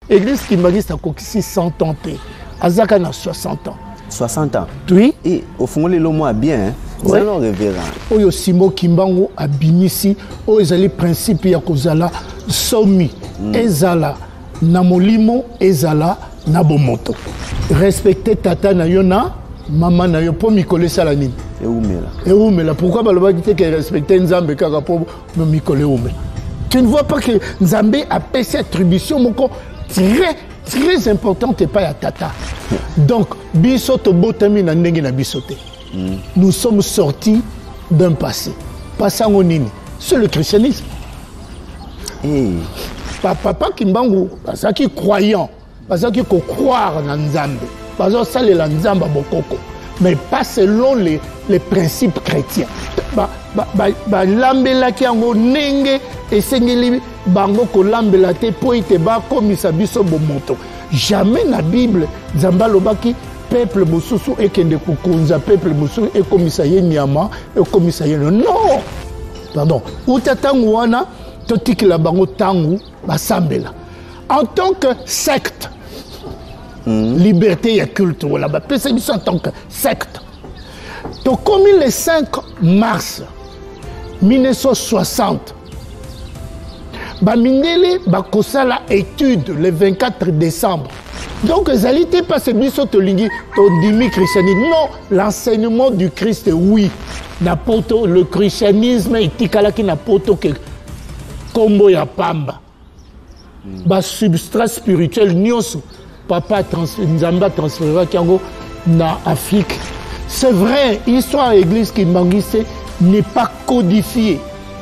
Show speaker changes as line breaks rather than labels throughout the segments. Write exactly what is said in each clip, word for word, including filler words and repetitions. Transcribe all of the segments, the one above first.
Église Kimbangiste a coquissé cent ans. Azaka na soixante ans.
soixante ans.
Oui.
Et au fond, les lois bien.
Oui.
C'est un révérend.
Oyo Simo Kimbango a binisi. O ezali principe ya kozala somi. Ezala na molimo ezala na bomoto. Respecter tata na yona, maman na yo po mikole salanine.
Et où mais là?
Et où mais là? Pourquoi baloba dit que respecter Nzambe kaka po mikole où mais? Tu ne vois pas que Nzambe a payé cette attribution moko très très importante et pas à tata. Donc bisoto botami na ndenge na bisote. Nous sommes sortis d'un passé. Passant au nini. C'est le christianisme.
Hey.
Papa Kimbangu, parce qu'il est croyant, parce qu'il faut croire dans Nzambe, parce que ça c'est Nzamba bokoko, mais pas selon les, les principes chrétiens. Ba ba ba ba lambela ki ango nenge esengeli bango ko lambela te po ite ba komisa biso bomoto. Jamais na Bible Nzamba lobaki peuple mosusu ekende kukunza peuple mosusu ekomisa ye nyama ekomisa ye non. Pardon. Utatangu wana totikila bango tangu basambela. En tant que secte, mm. liberté et culte, voilà, bah, en tant que secte. Donc, comme le cinq mars mille neuf cent soixante, bah, Mindele, bah, la étude le vingt-quatre décembre. Donc, les alités passent biso to lingi to dimi christianisme. Non, l'enseignement du Christ, oui. Napoto, le christianisme est tikala ki napoto que kombo ya pamba. Ba substrat spirituel nyonso papa Nzamba transférera kiango na Afrique. C'est vrai, l'histoire de l'église Kimbangiste n'est pas codifiée.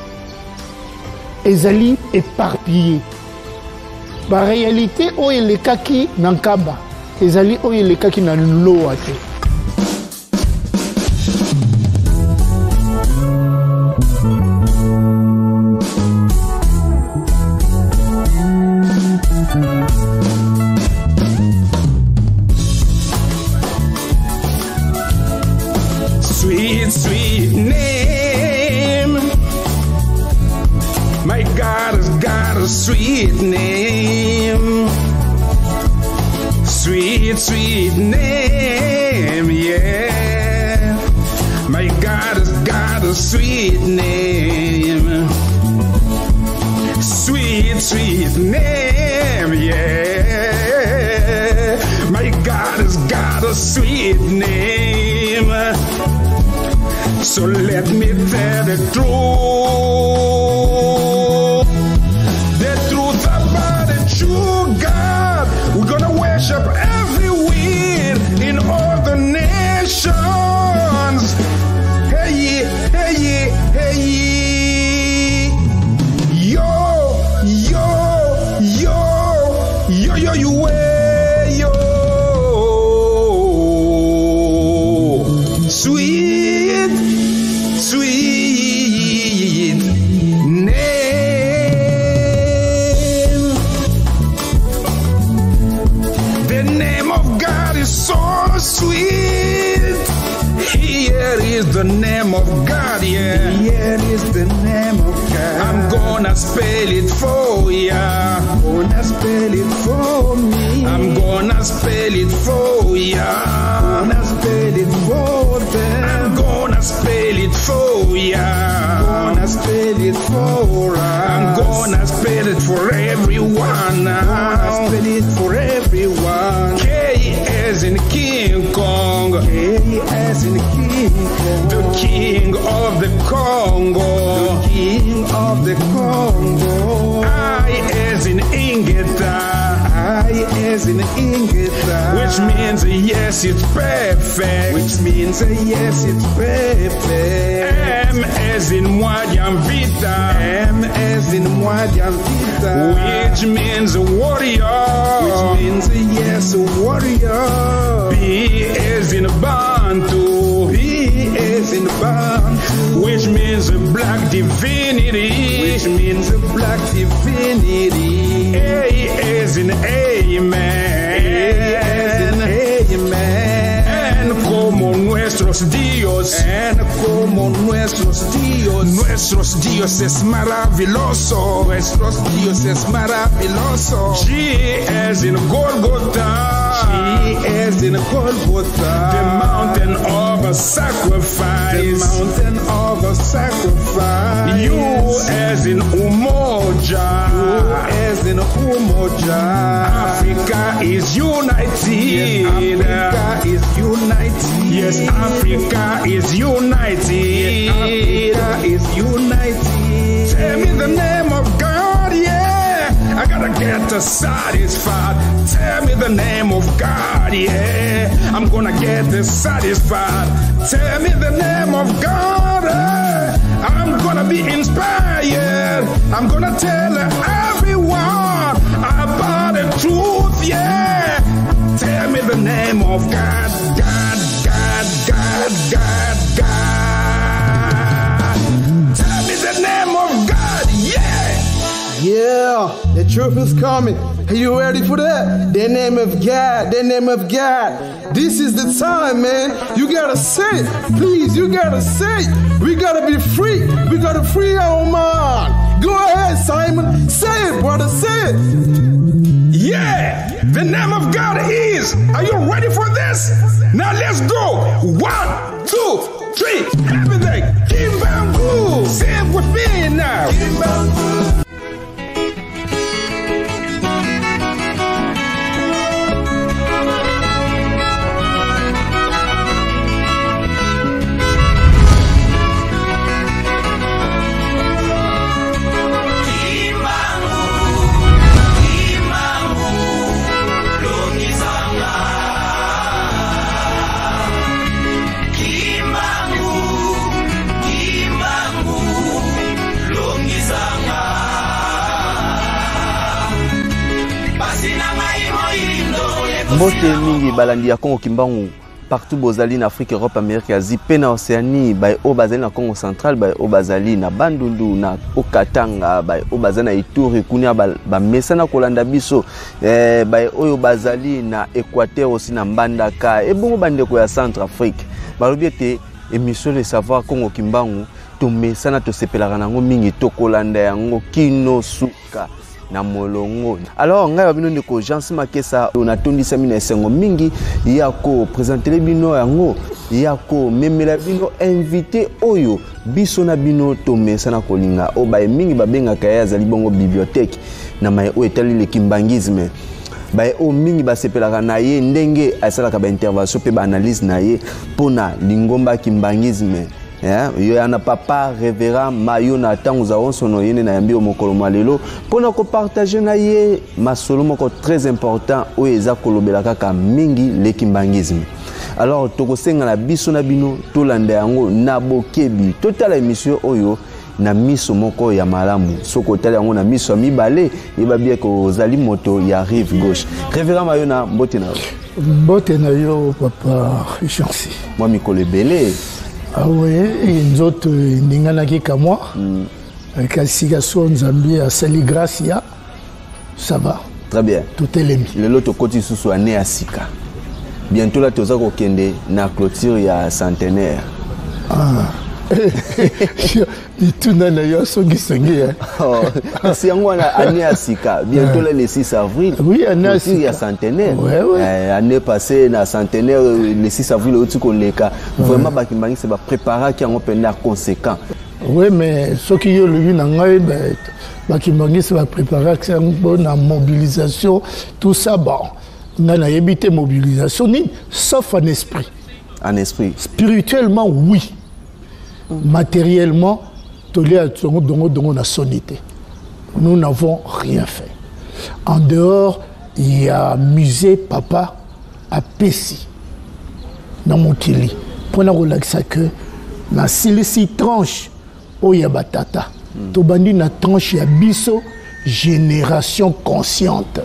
Ezali éparpillée. Ba réalité o elekaki nankamba. Ezali o elekaki na loate.
Sweet, sweet name. My God has got a sweet name. Sweet, sweet name, yeah. My God has got a sweet name. Sweet, sweet name, yeah. My God has got a sweet name. So let me tell the truth, the truth about the true God. We're gonna worship every wind in all the nations. Hey, hey, hey, yo, yo, yo, yo, yo, you way, yo, sweet. Sweet name. The name of God is so sweet. Here is the name of God, yeah. Here is the name of God. I'm gonna spell it for ya. Gonna spell it for me. I'm gonna spell it for ya. Gonna spell it for them. I'm gonna spell it for ya. Gonna spell it for us. I'm gonna spell it for everyone now. Gonna spell it for everyone. K as in King Kong. K as in King Kong. The King of the Congo. The King of the Congo. I as in Ingeta. I as in Ingeta. Which means yes, it's perfect. Which means yes, it's perfect. M as in Mwadiam Vita. M as in Mwadiam Vita. Which means a warrior. Which means yes, a warrior. B as in Bantu. B as in Bantu. Which means a black divinity. Which means a black divinity. A as in Amen. A as in Amen. And como nuestros Dios, and como nuestros Dios, nuestros Dios es maravilloso, nuestros Dios es maravilloso. She is in Golgotha, she is in Golgotha, the mountain of a sacrifice, the mountain of a sacrifice. You as in Umoja, you as in Umoja. Africa is united, yes, Africa is united, yes, Africa is united, yes, Africa is united. Tell me the name of God, yeah, I gotta get satisfied. Tell me the name of God, yeah, I'm gonna get satisfied. Tell me the name of God, eh, I'm gonna be inspired. I'm gonna tell everyone about the truth, yeah. Tell me the name of God, God, God, God, God, God. Tell me the name of God, yeah.
Yeah, the truth is coming. Are you ready for that? The name of God, the name of God. This is the time, man. You gotta say it. Please, you gotta say it. We gotta be free. We gotta free our mind. Go ahead, Simon. Say it, brother. Say it.
Yeah, the name of God is. Are you ready for this? Now let's go. One, two, three. Everything. Kimbangu. Say it with me now. Kimbangu.
Mbote mingi balandi ya Congo Kimbangu partout bozali na Afrique, Europe, Amérique, Asie, pe na Océanie, bay o bazali na Congo Central, bay o bazali na Bandundu, na Okatanga, bay o bazali na Ituri, kunia ba, ba mesana kolanda biso, eh, bay o bazali na Équateur aussi na Mbandaka, et bon bandeko ya Centrafrique. Balobi ete émission le savoir Congo Kimbangu, to mesana to sepelaka nango mingi to kolanda yango kino suka. Na molongo. Alors ngai babino ndeko Jean Simakesa onatondisa mina esengo mingi yako présenter bino yango yako memela bino invité oyo biso na bino to mesana kolinga o ba mingi babenga kaya za libongo bibliothèque na mai o etali le kimbangisme ba o mingi basepelaka na ye ndenge asalaka ba intervention pe ba analyse na ye pona lingomba kimbangisme. Yeah, yo yana papa révérend Mayo na tango za onsono yene na yambi omokolo malelo pona ko partager na ye masolo moko très important o eza kolobela kaka mingi lekimbangisme. Alors toko senga na biso na bino to landa yango na bokebi totala émission oyo na miso moko ya malamu soko tala yango na miso mibale yeba bien ko zali moto ya rive gauche. Révérend Mayo na mbote na
mbote na yo papa Chancy
moi mikolo belé.
Ah oui, ils ont n'ingana ka moi. Kasi kaso Nzambi a sali gracia. Ça va.
Très bien.
Tout est les
le lot koti susu ane asika. Bientôt là toza ko kende na clôture ya centenaire.
Ah. Bituna na yo songi songi hein.
Oh, si yango na ane asika. Bientôt là le six avril.
Oui, ane asika.
Ya centenaire.
Ouais ouais.
Euh, année passée na centenaire le six avril au tiko leka. Vraiment bakimbangi c'est ba préparer qui en pena conséquent.
Oui, mais ce qui est le but na ngai ben bakimbangi c'est ba préparer que c'est une bonne mobilisation tout ça bon. On a évité mobilisation ni sauf en esprit.
En esprit.
Spirituellement oui. Matériellement, nous n'avons rien fait. En dehors, il y a musée papa à Pessi, dans mon Kili. Pour nous relaxer que na six tranches, oh ya batata. Tobandi na tranche ya biso génération consciente.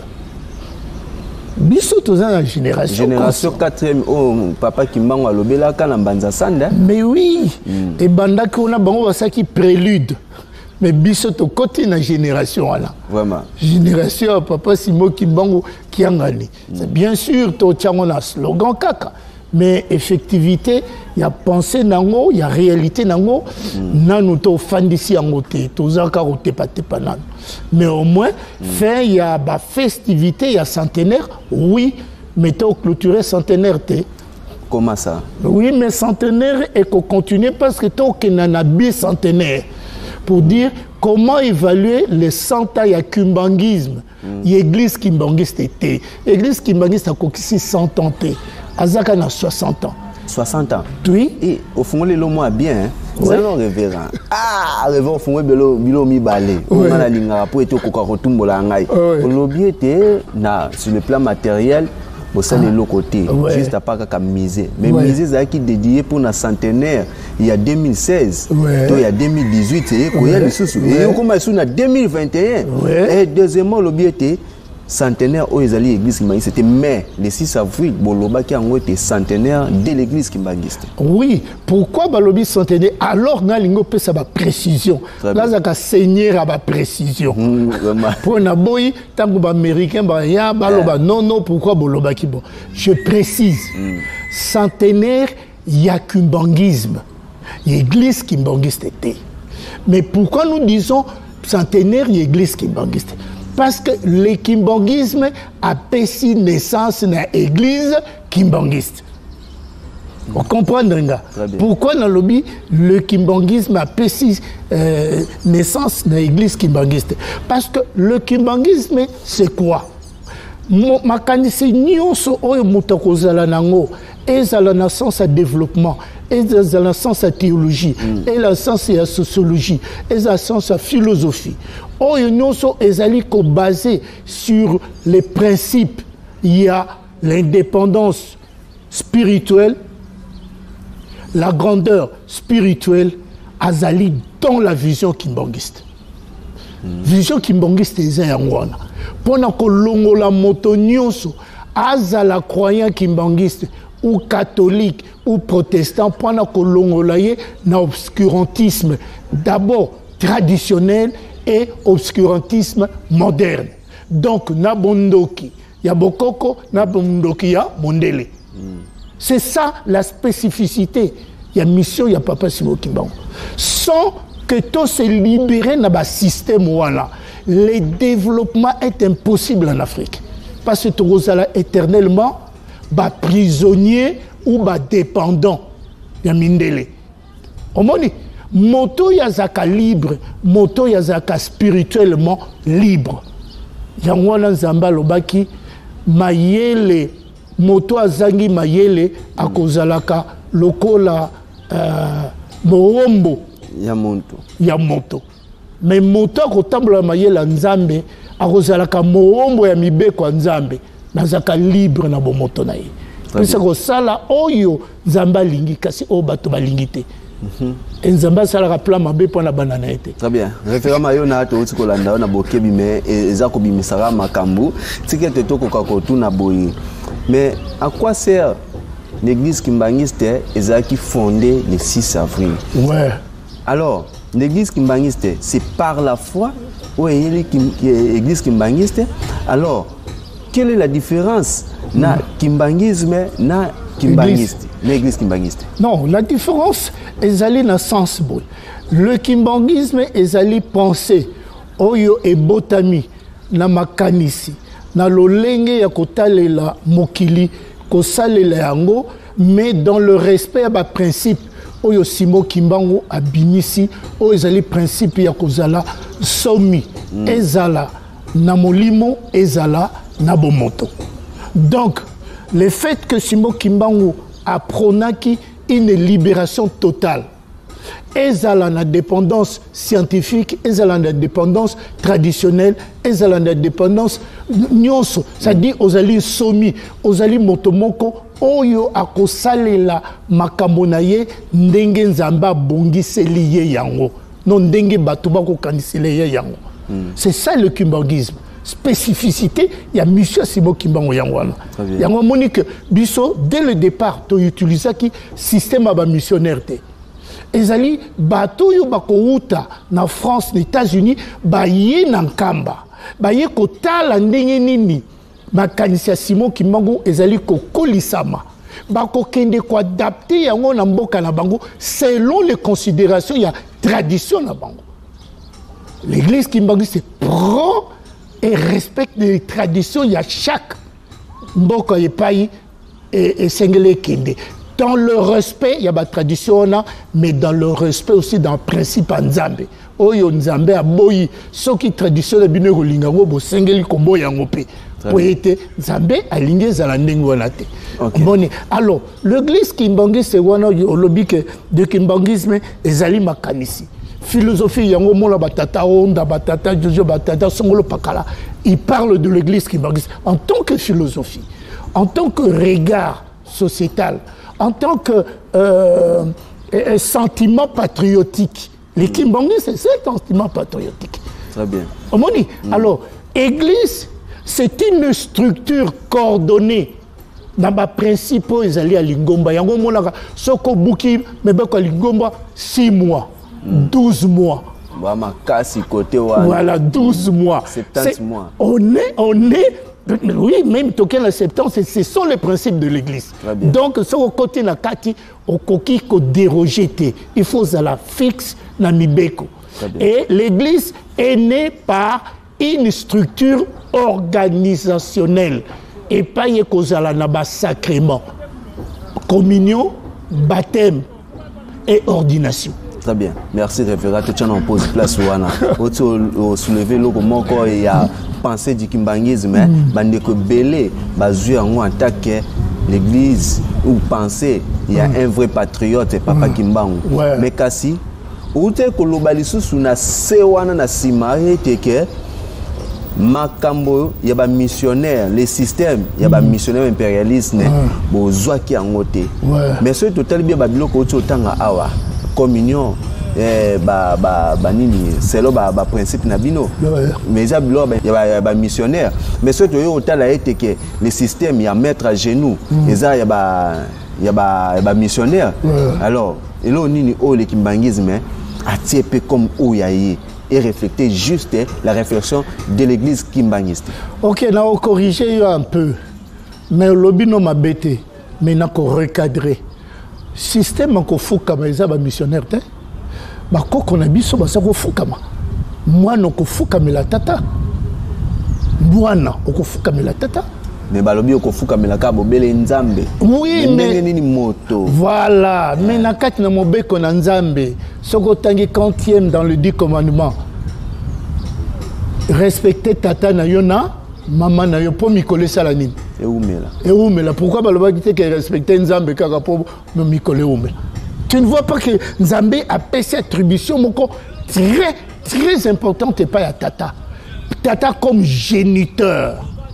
Biso toza na génération
génération quatrième oh papa Kimbangu alobela kana mbanza sanda.
Mais oui, mm. Et banda ko na bango basaki prélude. Mais biso to côté na génération là.
Vraiment.
Génération papa Simo Kimbangu Kiangani. Mm. C'est bien sûr to tchango na slogan kaka. mais effectivité il y a pensée nango il y a réalité nango mm. nanu to fandisi yango te tozaka kotepa tepa nanu mais au moins mm. fin il y a ba festivité il y a centenaire oui mais to clôturer centenaire te.
Comment ça?
Oui mais centenaire et qu'on continue parce que to kenana bicentenaire pour dire comment évaluer les cent ans ya kimbangisme mm. l'église kimbangiste était l'église kimbangiste a kokisi cent ans te azaka na soixante ans.
soixante ans.
Oui.
Et au fond, les lots bien.
Oui.
C'est un révérend. Ah, révérend, au fond, bilo bilo mi balé. On a la ligne pour être au cocarotum bolangai. Au lobby était na sur le plan matériel. Au sein de l'autre côté, juste à part qu'à miser. Mais miser, c'est qui dédié pour un centenaire. Il y a deux mille seize, il y a deux mille dix-huit, et il y a les sous. Et on commence à deux mille vingt et un. Et deuxièmement, le lobby était centenaire où ils allaient l'église Kimbangiste. C'était mai, le six avril, Boloba qui a été centenaire de l'église Kimbangiste.
Oui, pourquoi Balobi centenaire? Alors, na lingo peut ça précision. Là, ça a saigné à précision. Pour na boy, tant que américain, bah ya baloba non non pourquoi Boloba qui bon. Je précise. Centenaire, il y a Kimbangisme. L'église Kimbangiste était. Mais pourquoi nous disons centenaire, l'église Kimbangiste? Parce que le kimbangisme a pris naissance dans l'église kimbangiste. Vous comprenez? Pourquoi dans le lobby, le kimbangisme a pris euh, naissance dans l'église kimbangiste? Parce que le kimbangisme, c'est quoi? Ma canisse nyonso oyo mutakozala nango et la naissance à développement et la naissance à théologie et la science à sociologie et la science à philosophie. Oyo nyonso ezali ko basé sur les principes. Il y a l'indépendance spirituelle, la grandeur spirituelle azali dans la vision kimbangiste. Mm. Vision kimbangiste eza yangwana. Pona ko longola moto nyonso azala croyant kimbangiste ou catholique ou protestant pona ko longola ye na obscurantisme d'abord traditionnel et obscurantisme moderne. Donc nabondoki ya bokoko nabondoki ya mondele. Mm. C'est ça la spécificité. Il y a mission, il y a Papa Simon Kimbangu. Sans que tout se libérer dans le système, voilà, le développement est impossible en Afrique. Parce que tout ça éternellement, bah, prisonnier ou bah, dépendant. Il y a Mindele. On m'a dit, moto yazaka libre, moto yazaka spirituellement libre. Il y a un Zamba Lobaki, Mayele. Moto azangi mayele akozalaka lokola euh, moombo
ya moto
ya moto mais moto akotambola mayele nzambe akozalaka moombo ya mibeko nzambe nazaka libre na bo moto na ye pesa ko sala oyo nzamba lingi kasi o bato balingi te nzamba sala ka plan mabe pona banana ete.
Très bien. Référemment yo na to tsiko landa na bokebi mais eza ko bimisara makambu tikete to ko kakotu na boye. Mais à quoi sert l'église kimbangiste qui fondée le six avril?
Ouais.
Alors, l'église kimbangiste, c'est par la foi ou l'église kimbangiste? Alors, quelle est la différence na kimbangisme na kimbangiste? L'église kimbangiste.
Non, la différence est allée dans le sens bon. Le kimbangisme est allé penser oyo et botami na makanisi. Na lolenge ya kotalela mokili kosalela yango mais dans le respect à principe oyo Simon Kimbangu abimisi oyo ezali principe ya kozala somi mm. ezala na molimo ezala na bomoto. Donc le fait que Simon Kimbangu a prônaki une libération totale ezala na dépendance scientifique, ezala na dépendance traditionnelle, ezala na dépendance nyonso, c'est-à-dire ozali somi, ozali motomoko oyo akosalela makambo na ye ndenge nzamba bongiseli ye yango, non ndenge bato bakokanisela ye yango. Mm. C'est ça le kimbangisme. Spécificité, il y a Monsieur Simon Kimbangu Yangwana. Yango monique biso dès le départ to utiliser qui système aba missionnaire te. Ezali bato yo bakouta na France, les États-Unis, baye na nkamba. Baye kotala ndenge nini makanisi Simon Kimbangu ezali ko kolisama. bakokende ko adapter yango na mboka na bango selon les considérations ya tradition na bango. L'église kimbangiste prend et respecte les traditions ya chaque mboka epai et sengele kende. Dans le respect, il y a la tradition, mais dans le respect aussi, dans le principe en Nzambe. Oyo Nzambe a boyi, ce qui est traditionnel, bine rolingango, bo sengeli kombo yangope. Poete Nzambe a ligné zalandeng wanate. Alors, l'église Kimbangi, c'est wana au lobby de Kimbangisme, ezali makanisi. Philosophie yango mola batata onda batata jojo batata songolo pakala. Il parle de l'église Kimbangi en tant que philosophie, en tant que regard sociétal, en tant que euh, euh, sentiment patriotique. Les Kimbangi, c'est ce sentiment patriotique.
Très bien.
Mm. Alors, église, c'est une structure coordonnée. Dans ma principe, ils allaient à Lingomba. Yango monaka, soko buki, mais beko à Lingomba, six mois, douze mois. Voilà, douze mois.
soixante-dix mois.
On est, on est. Oui, même token la septembre, ce sont les principes de l'église. Donc, ce côté na kati, au coquille ko déroger, il faut la fixe na mibeko. Et l'église est née par une structure organisationnelle et pas y kozala na ba sacrement, communion, baptême et ordination.
Très bien, merci révérend. Tu en pose place wana. Au soulever le comment il y a pensé du kimbangisme, bande que belé, basu en attaque l'église ou penser il y a un vrai patriote papa Kimbangu. Mais kasi ou te ko lobalisu suna se wana na simare teke makambo ya ba missionnaire les systèmes ya ba missionnaire impérialiste ne bozwa ki angote. Mais ce total bien babiloko otanga awa communion eh ba ba ba nini c'est là ba ba principe na bino mais ya bilo ya ba missionnaire mais ce toyo otala été que le système ya mettre à genoux eza ya ba ya ba ba missionnaire alors et là nini o le kimbangisme atiepe comme oyaye et refléter juste la réflexion de l'église kimbangiste.
OK, na o corriger un peu mais le lobby no m'a bêté mais na ko recadrer système ko fukama eza ba missionnaire te ba koko na biso ba sa ko fukama mwana ko fukama la tata mwana ko fukama la tata
mais ba lobi ko fukama la ka bobele nzambe
oui mais
nini moto
voilà mais na kati na mobeko na nzambe soko tangi quantième dans le dix commandements respecter tata na yona maman na yo po mikole sala nini
et oumela
et oumela pourquoi ba loba dit que respecter nzambe kaka po mikole oumela tu ne vois pas que nzambe a payé cette attribution moko très très importante et pas à tata tata comme géniteur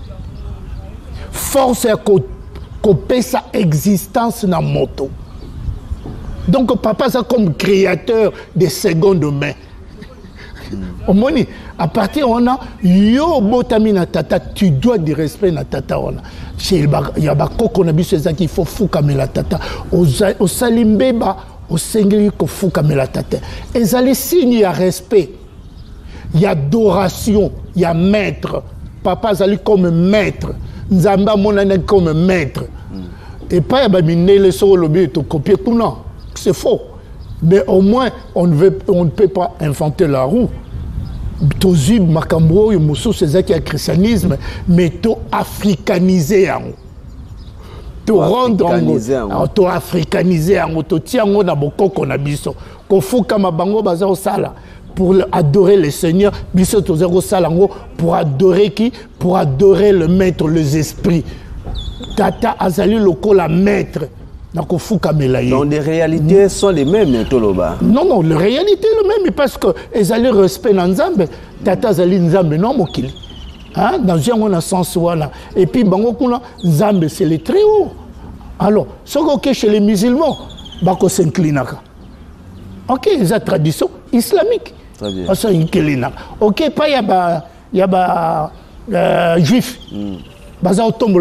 force à couper sa existence dans moto donc papa ça comme créateur des secondes mains. Au moins, à partir on a yo botami na tata, tu dois du respect na tata on a. Chez il y a ba koko na biso ça qu'il faut fuka me la tata. Au salimbeba au sengeli ko fuka me la tata. Et ça les signes il y a respect. Il y a adoration, il y a maître. Papa zali comme maître. Nzamba monane comme maître. Et pas ya ba minele so lobi to copier tout non. C'est faux. Mais au moins, on ne, veut, on ne peut pas inventer la roue. Tozib, Makambo, Moussou, c'est ça qui est le christianisme, mais to africaniser en to rendre en to africaniser en to tiango na bokoko na biso. Ko fuka mabango baza sala pour adorer le Seigneur, biso to zéro salango pour adorer qui? Pour adorer le maître, les esprits. Tata azali loko la maître.
Donc les réalités sont les mêmes, Toloba.
Non, non, les réalités sont les mêmes parce que ils allaient respect dans Nzambe. Tata zali Nzambe non mokili. Hein, dans un sens voilà. Et puis bango kuna Nzambe c'est le très haut. Alors, ce que chez les musulmans, bako s'inclinaka. OK, c'est la tradition islamique.
Très bien.
Ça inclina. OK, pas y a ba y a ba juif. C'est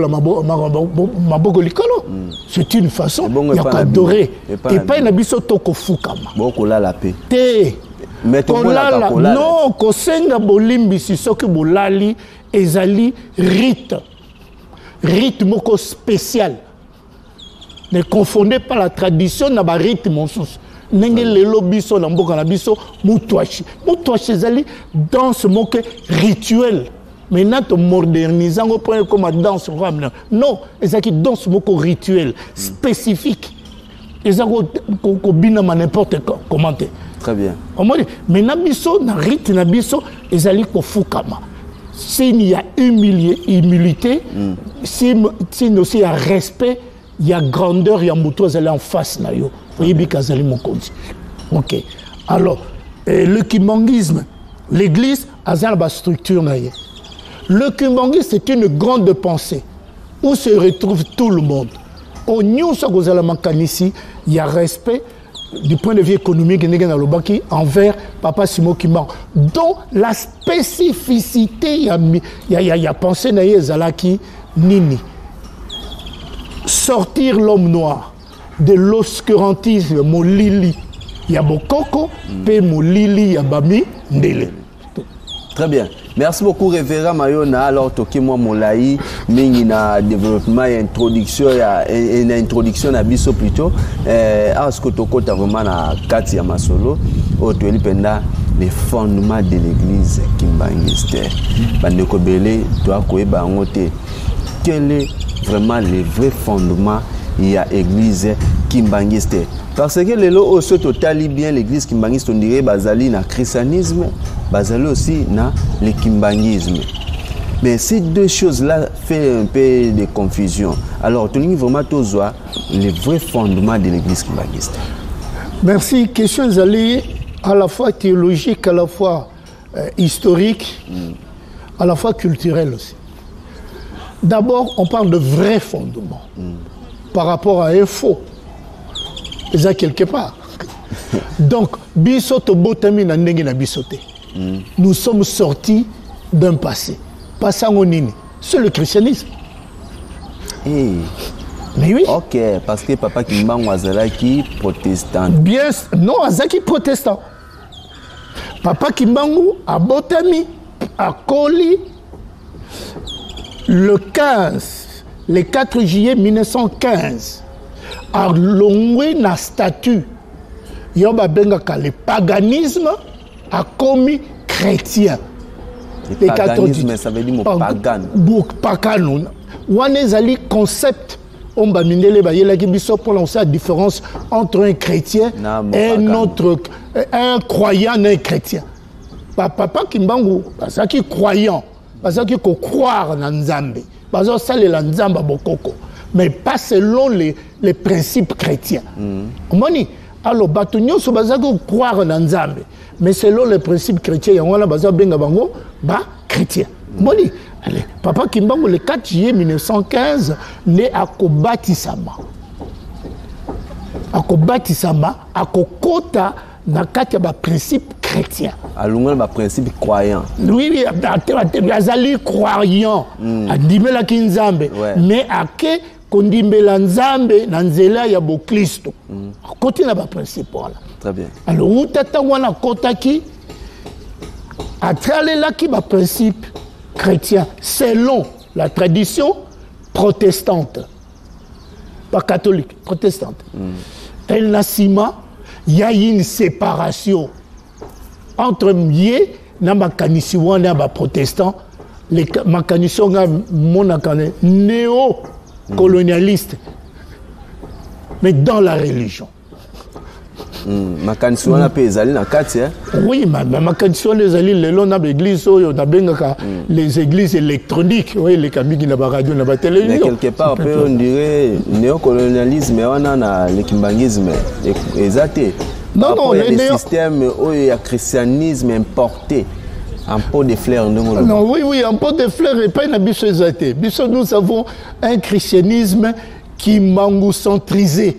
une façon il y a qu'adorer et pas une abisso toko fukama
boko la la paix
te non ko senga bolimbi si soki bolali ezali rite rite moko spécial Ne confondez pas la tradition na ba rythme mosusu. Nenge lelo biso na mboka na biso mutwashi. Mutwashi ezali danse moke rituel. Maintenant to moderniser on prend comme danse ramener. Non, ezaki danse moko rituel spécifique. Ezako ko bina n'importe comment.
Très bien.
Maintenant biso na rythme na biso ezali ko fukama. S'il y a humilié, humilité, mm. s'il si y a respect, il y a grandeur, il y a moto, elle est en face. Ok. Alors, le kimbangisme, l'église, a une structure. Le kimbangisme, c'est une grande pensée où se retrouve tout le monde. Au New ici, il y a respect du point de vue économique envers Papa Simo Kimbangu. Donc, la spécificité, il y a, y a, y a, y a pensé Zalaki Nini. Sortir l'homme noir de l'obscurantisme, mon lili, il y a Bokoko, pe mon lili, il y a Bami, Ndele.
Très bien. Merci beaucoup, Révérend Mayona. Alors, toki moi Molaï, mais il y a développement, introduction, il y a une introduction à Bisso plutôt. À ce que tu as vraiment à Katia Masolo, au Tueli Penda, les fondements de l'église Kimbangiste. Bandeko Bele, toi, Koé Bangote. Quel est vraiment le vrai fondement il y a l'église Kimbangiste? Parce que les lots aussi totalement bien l'église Kimbangiste, on dirait basali na christianisme, basali aussi na le Kimbangisme. Mais ces deux choses-là font un peu de confusion. Alors, tu dis vraiment tous les vrais fondements de l'église Kimbangiste.
Merci. Question allées à la fois théologique, à la fois euh, historique, mm. à la fois culturelle aussi. D'abord, on parle de vrais fondements mm. par rapport à un faux. Et ça, quelque part. Donc, bisoto botami na ndenge na bisoté. Mm. Nous sommes sortis d'un passé. Passangonini. C'est le christianisme.
Hey.
Mais oui.
Ok, parce que Papa Kimbangu Azalaki protestant.
Bien, non, Azaki protestant. Papa Kimbangu a botami, a Koli, le quinze, le quatre juillet mille neuf cent quinze, a longé na statut. Yoba bengaka le paganisme a commis chrétien.
Le paganisme, ça veut dire pagan.
Pagan. Wane zali concept. On va mindele ba yelaki biso pour lancer la différence entre un chrétien et un autre, un croyant et un chrétien. Papa Kimbangu, parce qu'il est croyant, parce qu'il faut croire dans Nzambe, parce que ça c'est Nzamba bokoko, mais pas selon les, les principes chrétiens. Mm. Moni, alors batunyo so parce qu'il croire dans Nzambe, mais selon les principes chrétiens, on a besoin benga bango ba chrétien. Moni. Allez, Papa Kimbangu, le quatre juillet mille neuf cent quinze, né à Kobatisama. À Kobatisama, à Kokota, dans le principe chrétien.
À l'ungol, le principe croyant.
Oui, oui, Azali croyant. À Dimela Kinzambe. Mais à que Kondimela Nzambe, Nanzela Yabo Christo. À côté de la principe.
Très bien.
Alors, où t'as wana Kotaki, à travers là qui va principe chrétien, selon la tradition protestante, pas catholique, protestante. Mm. Et Nassima, il y a une séparation entre Mié, Namakanisiwan et les protestants, les Makanisiwan néo-colonialistes, mais dans la religion.
Ma candidature a payé na kati.
Oui, ma candidature les alliés les longs l'église les églises électroniques, oui les camions qui n'a pas radio n'a pas télévision.
Mais quelque part on dirait néocolonialisme on a le kimbangisme exact.
Non non
le système où il y a christianisme importé en pot de fleurs
non oui oui en pot de fleurs et pas une biso exact. Biso nous avons un christianisme qui mangou-centrisé.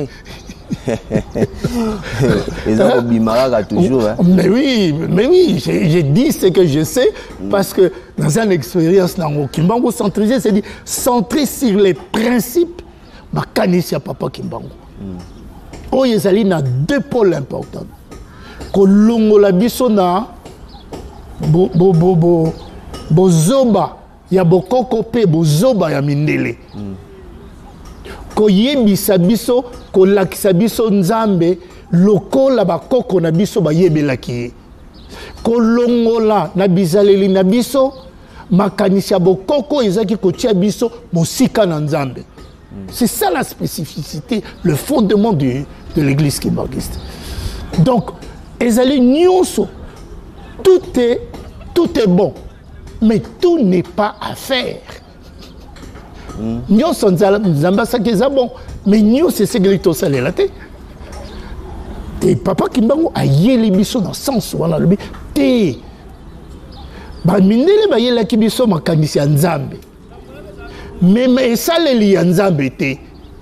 Les Arabes toujours. Hein.
Mais oui, mais oui, j'ai dit ce que je sais parce que dans une expérience dans Kimbangu centrisé, c'est dit centré sur les principes. Ma canisse Papa Kimbangu. Oh, il y a deux pôles importants. Kolongo la bisona, bo bo bo bo bo zoba, ya bokoko pe bo zoba ya mindele. koyebisa biso kolakisa biso nzambe lokola bakoko na biso bayebelaki ye kolongola na bizaleli na biso makanisi ya bokoko ezaki kotia biso mosika na nzambe. C'est ça la spécificité, le fondement de, de l'église kimbanguiste. Donc ezali nyonso, tout est tout est bon, mais tout n'est pas à faire. Nyonso nzamba saki eza bon, mais nyonso esengeli tosalela te. Et papa Kimbangu a yeli biso dans sens wana lobi te. Ba mindele ba yela ki biso makanisi ya nzambe. Même esaleli ya nzambe te.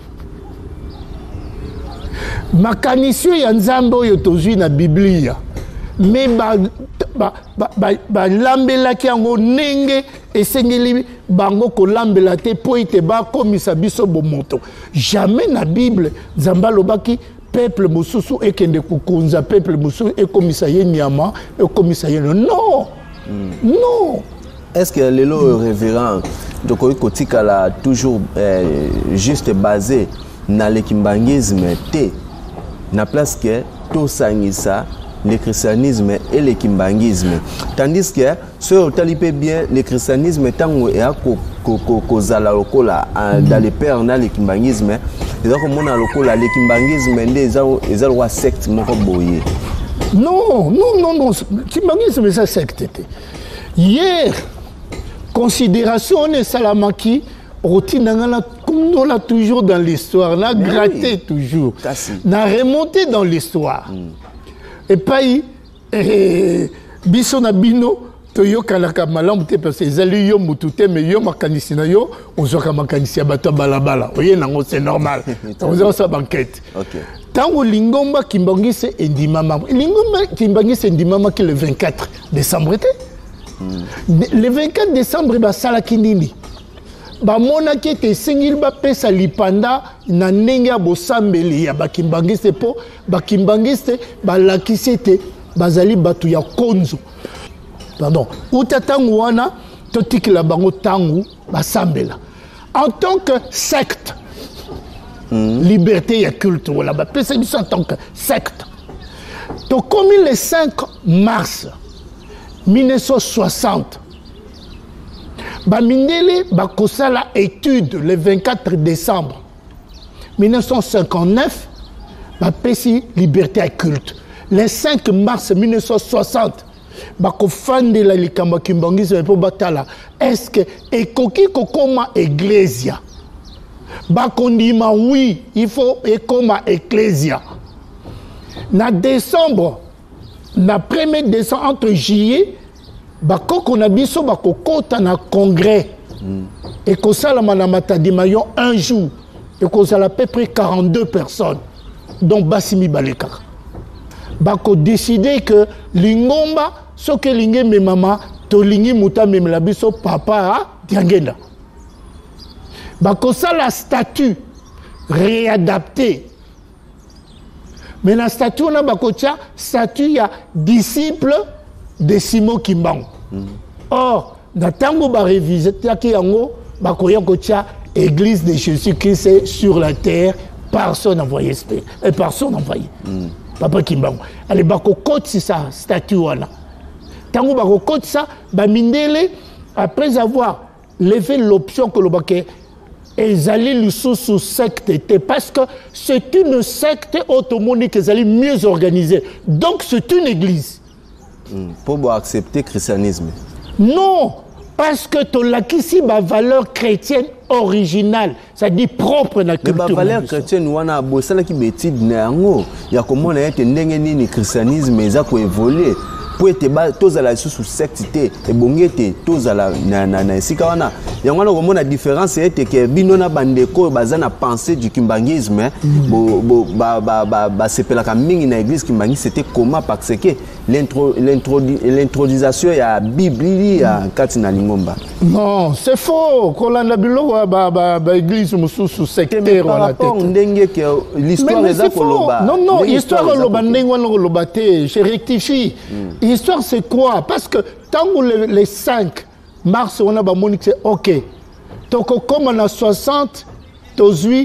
Makanisi ya nzambe oyo tozwi na Biblia. Mais ba ba ba ba, ba lambela ki yango nenge esengeli bango ko lambela te po ite ba komisa biso bomoto. Jamais na Bible nzamba lobaki peuple mosusu ekende kukunza peuple mosusu ekomisa ye nyama ekomisa ye non mm. Non.
Est-ce que le lot révérend de Kotika l'a toujours euh, juste basé dans le kimbangisme té na place que tout sangisa le christianisme et le kimbangisme, tandis que ce talipé bien le christianisme tango et à kozala lokola dans les pères na le kimbangisme et donc mon lokola le kimbangisme des ezalwa secte moko boye.
Non non non non kimbangisme c'est secte. Hier considération ne salamaki rotinangala comme on l'a toujours dans l'histoire, on a gratté oui. Toujours, on a remonté dans l'histoire. Mm. Et pas biso na bino toyo kalaka malamu te parce que ezali yo mutute mais yo makanisi na yo ozoka makanisi ya bato balabala oye nango c'est normal ozoka sa banquette. OK. Tango lingomba kimbangise endimama lingomba kimbangise endimama ki le vingt-quatre décembre te. Mm. Le vingt-quatre décembre ba sala kindini. Ba mona ki te singil ba pesa lipanda na ndenge ya bosambeli ya bakimbangiste po bakimbangiste balakisi te bazali batu ya konzo. Pardon. Uta tangu wana totikila bango tangu basambela. En tant que secte, mm. Liberté et culte, voilà, ba pesa biso en tant que secte. Donc comme le cinq mars mille neuf cent soixante, Bamindele bakosala étude le vingt-quatre décembre mille neuf cent cinquante-neuf, bapesi liberté et culte. Le cinq mars mille neuf cent soixante, bakofande la likamba kimbangisme po batala. Est-ce que ekoki kokoma ecclesia? Bakondima oui, il faut ekoma ecclesia. Na décembre, na premier décembre entre juillet bakoko na biso bakokota na congrès mm. Et kosala manamata dimayon un jour et kosala à peu près quarante-deux personnes dont Basimi Baleka bako décider que lingomba ce que lingé me mama to lingi muta même la biso papa diangenda bako sala statut réadapté mais la statut on a bako tia statut ya disciple de Simon Kimbangu. Mm. Or, dans tango ba réviser taki yango ba koya kotia église de Jésus-Christ sur la terre par son envoyé et par son envoyé. Mm. Papa Kimbangu. Allez ba ko koti ça statut wana. Tango ba ko koti ça ba mindele après avoir levé l'option que le baké ezali lususu secte parce que c'est une secte automonique ezali mieux organisée. Donc c'est une église.
Mm. Pour accepter le christianisme. Non,
parce que tu as ici ma valeur chrétienne originale, c'est-à-dire propre à la culture.
Mais la valeur chrétienne, on a besoin de métier de néango. Il y a comment on a été n'engagé le christianisme, mais ça a évolué. Pour être bas, tous à la sous secte, et bongete, tous à la na na na ici quand on a. Il y a comment la différence c'est que binona bandeko bazana pensée du kimbangisme, bo bo ba ba ba ba c'est la camingi na église kimbangi c'était comment parce que l'intro l'introduction ya Bible ya katina lingomba.
Non, c'est faux. Kolanda bilo ba ba ba église mususu sectaire wala tête.
Ndenge que l'histoire est là koloba.
Non non, histoire koloba ndenge wana koloba te, je rectifie. L'histoire c'est quoi? Parce que tant que le, les cinq mars on a ba monique c'est OK. Donc comme on a soixante, tozui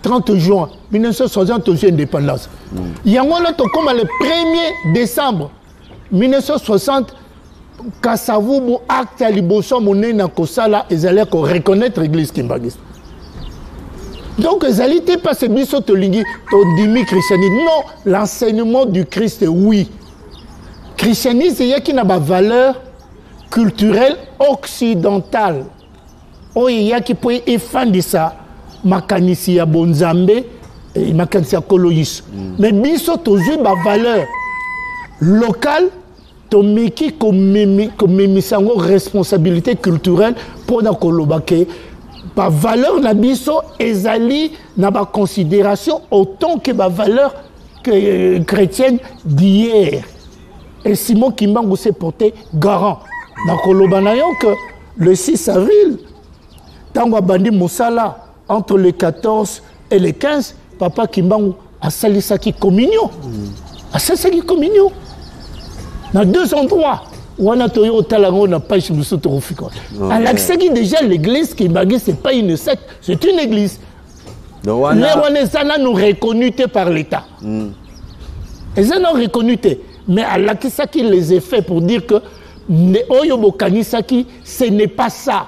trente juin mille neuf cent soixante tozwi indépendance yango wana tokóma le premier décembre mille neuf cent soixante Kasavubu acte ya liboso monene na kosala ezali ko reconnaître église kimbangiste. Donc ezali te pas ce biso tolingi tondimi christianisme. Non, l'enseignement du Christ oui. Christianisme yaki na ba valeur culturelle occidentale. Oyo yaki po efandisa makanisi ya bonzambe et makanisi ya koloyis. Mais biso tozwi ba valeur locale tomeki komemisango responsabilité culturelle pour na kolobake ba valeur na biso ezali na ba considération autant que ba valeur que, chrétienne d'hier. Et Simon Kimbangu s'est porté garant na kolobanayo que le six avril tango bandi Moussala entre le quatorze et le quinze papa Kimbangu a salisaki communion a salisaki communion dans deux endroits. On a toyo talango na page musuto rofiko. À l'accès déjà l'église qui bagui c'est pas une secte, c'est une église. Les Rwandais nous reconnus par l'État. Ils ont reconnu mais à l'accès qui les a fait pour dire que oyo bokanisaki ce n'est pas ça.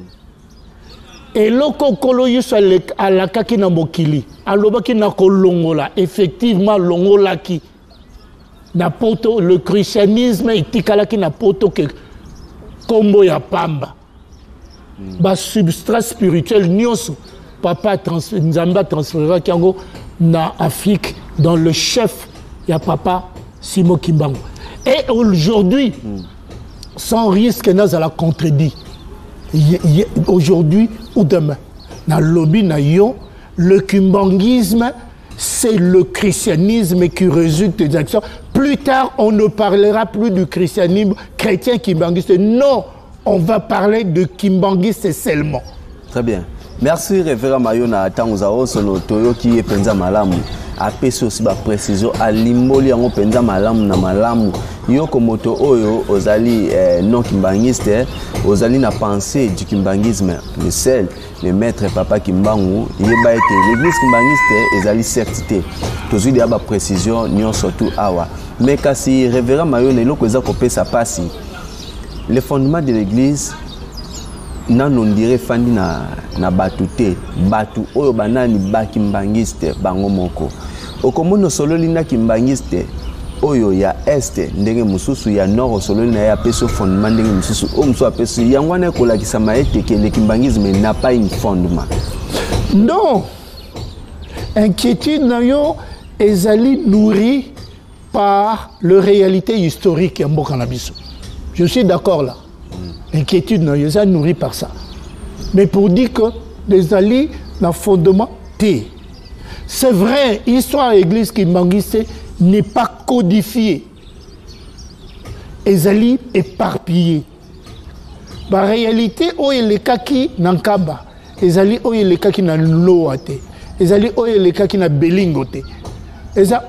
Et loko kolo yuso à la kaki na mokili. Alobaki na kolongola effectivement longola ki na poto le christianisme etikalaki na poto que kombo ya pamba ba substrat spirituel nyonso papa nzamba transférera kango na Afrique dans le chef ya papa Simon Kimbangu. Et aujourd'hui sans risque na za la contredit aujourd'hui ou demain na lobby na yo le kimbanguisme c'est le christianisme qui résulte des actions. Plus tard, on ne parlera plus du christianisme chrétien kimbanguiste. Non, on va parler de kimbanguiste seulement.
Très bien. Merci, révérend Mayona Tangzao, solo toyo qui est penza malamu. Apesi aussi ba précision à limboli yango penza malamu na malamu. Yoko moto oyo ozali eh, non kimbangiste, ozali na pensée du kimbangisme. Le seul, le maître papa Kimbangu, yeba ete l'église kimbangiste ezali certité. Tozui de ba précision nyon surtout awa. Mais kasi révérend Mayona eloko eza kopesa pasi. Les fondements de l'église nan on dirait fandi na na batute batu oyo banani ba kimbangiste bango moko okomono sololi na kimbangiste oyo ya este ndenge mususu ya nord sololi na ya peso fondement ndenge mususu o musu apeso yangwana ko lakisa maete ke le kimbangisme n'a pas une fondement.
Non, inquiétude nayo ezali nourri par le réalité historique ya mboka na biso. Je suis d'accord là. Inquiétude, non, ils sont nourris par ça. Mais pour dire que les alliés, le fondement, T. C'est vrai, l'histoire de l'église qui manguiste n'est pas codifiée. Les alliés éparpillés. En réalité, où est le cas qui n'a kaba, les alliés, où est le cas qui n'a loate, les alliés, où est le cas qui n'a belingote. Mais c'est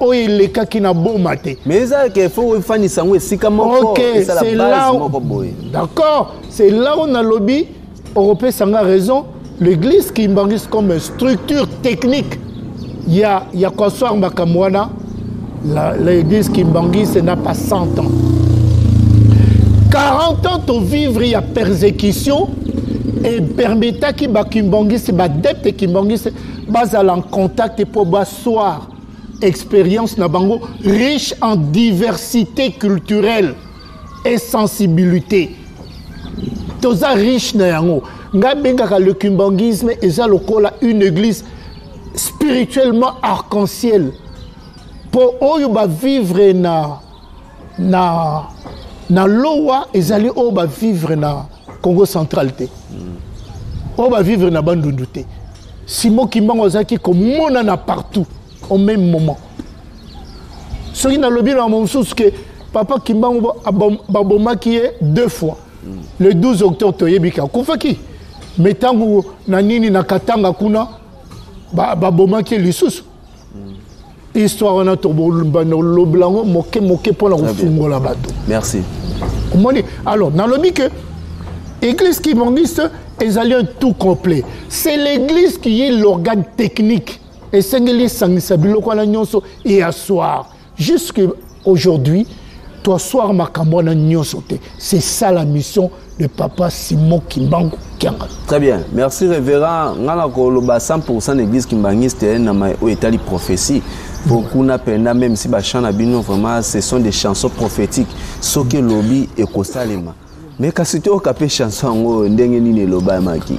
ça qu'il faut faire ça.
Ok, c'est là où... D'accord, c'est là où on a lobby européen, ça a raison. L'église qui est comme une structure technique. Il y a, il y a quoi soir Makamwana, l'église qui n'a pas cent ans. quarante ans de vivre, il y a persécution. Et permettre qu'il y ait des adeptes qui sont en contact pour soir. Expérience nabango riche en diversité culturelle et sensibilité. Toza riche na yango. Nga bengaka le kimbangisme eza lokola une église spirituellement arc-en-ciel. Pour oyo ba vivre na na na lowa ezali oyo ba vivre na Congo central te. Oyo ba vivre na Bandundu te. Simon Kimbangu ozaki komona na partout. Au même moment. Ce qui n'a le bien dans mon sous que papa Kimbangu Baboma qui est deux fois. Le douze octobre Toyebika. Koufaki. Mais tant que Nanini Nakatanga Kuna Baboma qui est le sous. Histoire on a le blanc moqué moqué pour la refumer la bateau.
Merci.
Alors, dans le but que l'église qui m'en dit, ils allaient un tout complet. C'est l'église qui est l'organe technique et sengeli sangisa biloko na nyonso et asseoir jusqu'à aujourd'hui toi soir makambo na nyonso te. C'est ça la mission de papa Simon Kimbangu Kianga.
Très bien, merci révérend. Ngala koloba cent pour cent l'église kimbangiste na mai o etali prophétie. Beaucoup na penda même si ba chana bino vraiment ce sont des chansons prophétiques. Soke lobi et kosalema. Mais kasi to kapé chanson ngo ndenge nini loba maki.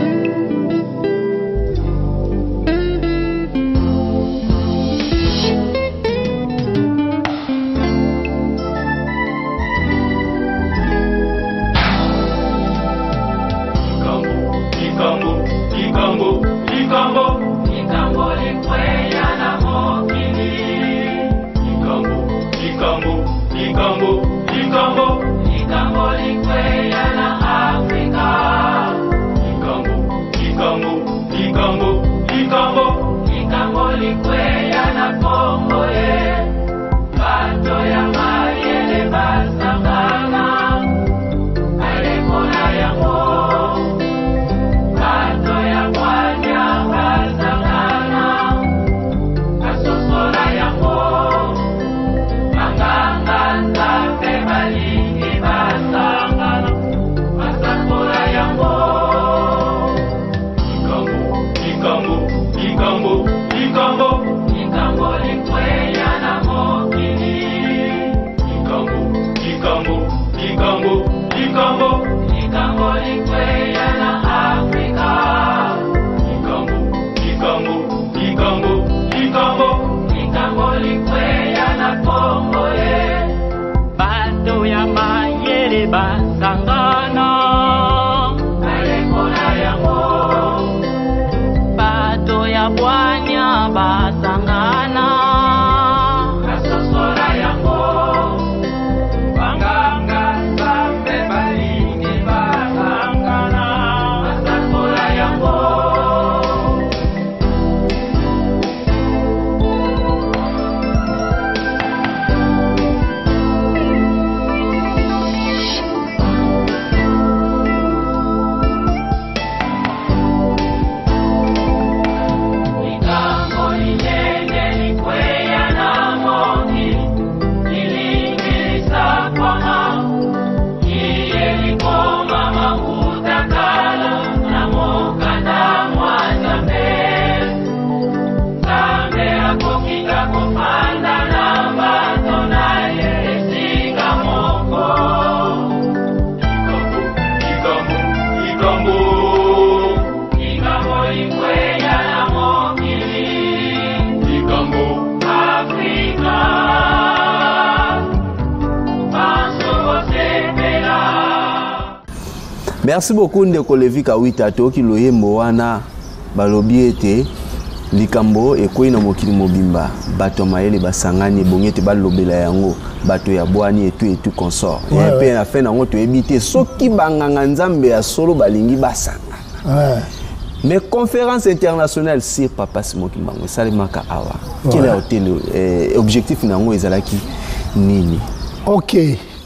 Merci beaucoup ndeko Levi Kawita toki loyembo wana balobi ete likambo ekoi na mokili mobimba bato mayele basangani bongete balobela yango bato ya bwani etu etu consort et pe na fin nango to ebité soki banganga nzambe ya solo balingi basanga. Ouais. Mais conférence internationale sur papa Simon Kimbangu salimaka awa. Quel est euh, objectif nango ezalaki nini?
OK.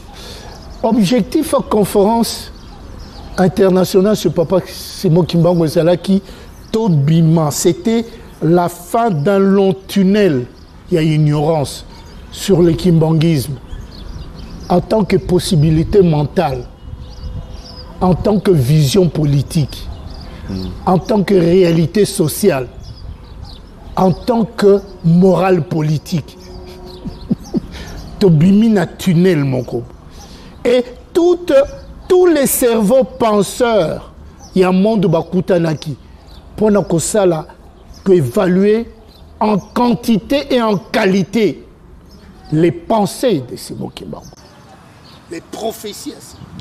Objectif conférence international sur papa Simon Kimbangu Ezalaki Tobima, c'était la fin d'un long tunnel. Il y a ignorance sur le kimbanguisme en tant que possibilité mentale, en tant que vision politique, mm. en tant que réalité sociale, en tant que morale politique. Tobimina tunnel mon groupe. Et toute tous les cerveaux penseurs, il y a un monde de Bakutanaki pour nous évaluer en quantité et en qualité les pensées de Simon Kimbangu, les prophéties.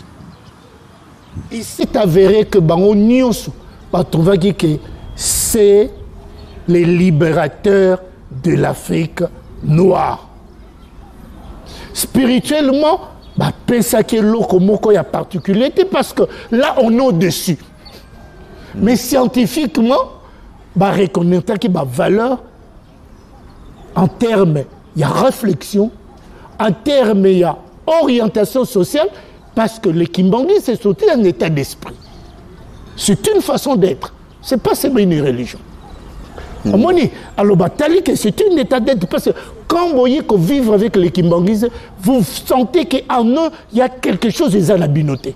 Il s'est avéré que Bango Nyonso a trouvé que c'est les libérateurs de l'Afrique noire. Spirituellement, bah, pensa que l'okomoko y a particularité parce que là on est au-dessus. Mm. Mais scientifiquement, bah, reconnaître qu'il y a valeur en termes, il y a réflexion, en termes, il y a orientation sociale, parce que le Kimbangu, c'est surtout un état d'esprit. C'est une façon d'être. Ce n'est pas seulement une religion. Mm. Amoni, alors batali que c'est une état d'être parce que quand vous voyez que vivre avec les Kimbanguistes, vous sentez qu'en eux il y a quelque chose de zanabinoté.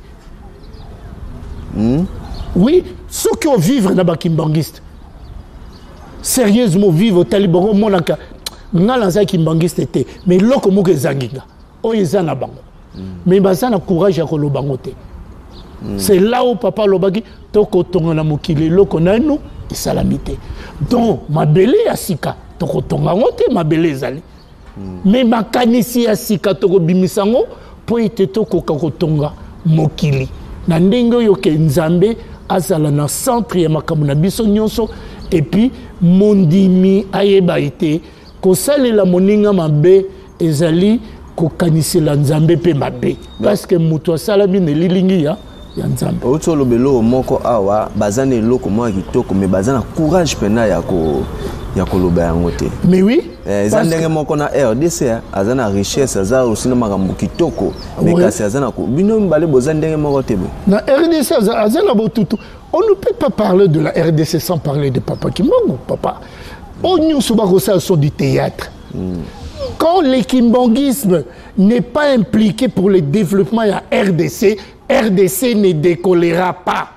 Mm. Oui, ceux qui ont vivre dans les Kimbanguistes, sérieusement vivre au Taliban, mon anka, n'alanza Kimbanguiste était, mais l'autre mot que zanginga, oh ils en a bango, mais bazan a courage à kolobangote. C'est là où papa lobaki, toko tonga na mokili, l'autre na nous. Salamité. Donc, ma belle asika, toko tonga ngote, ma belle zali. Mais ma kanisi asika, toko bimisango, po ite toko kakotonga mokili. Na ndenge yo ke nzambe, azala na centre ya makamu na biso nyonso, et puis, mondimi ayeba ite, ko sale la moninga mabe, ezali, ko kanisi la nzambe pe mabe. Parce que muto salami ne lilingi ya,
Auto lobelo moko awa bazane loko mwa kitoko mais bazana courage pena ya ko ya ko loba yango te.
Mais oui,
eh zandenge moko na R D C azana richesse azana aussi na makambo kitoko mais kasi azana ko bino mbale bozandenge moko te.
Na R D C azana botutu. On ne peut pas parler de la R D C sans parler de Papa Kimbangu, papa. On nous souvent ça sont du théâtre. Mm. Quand le kimbanguisme n'est pas impliqué pour le développement à R D C, R D C ne décollera pas.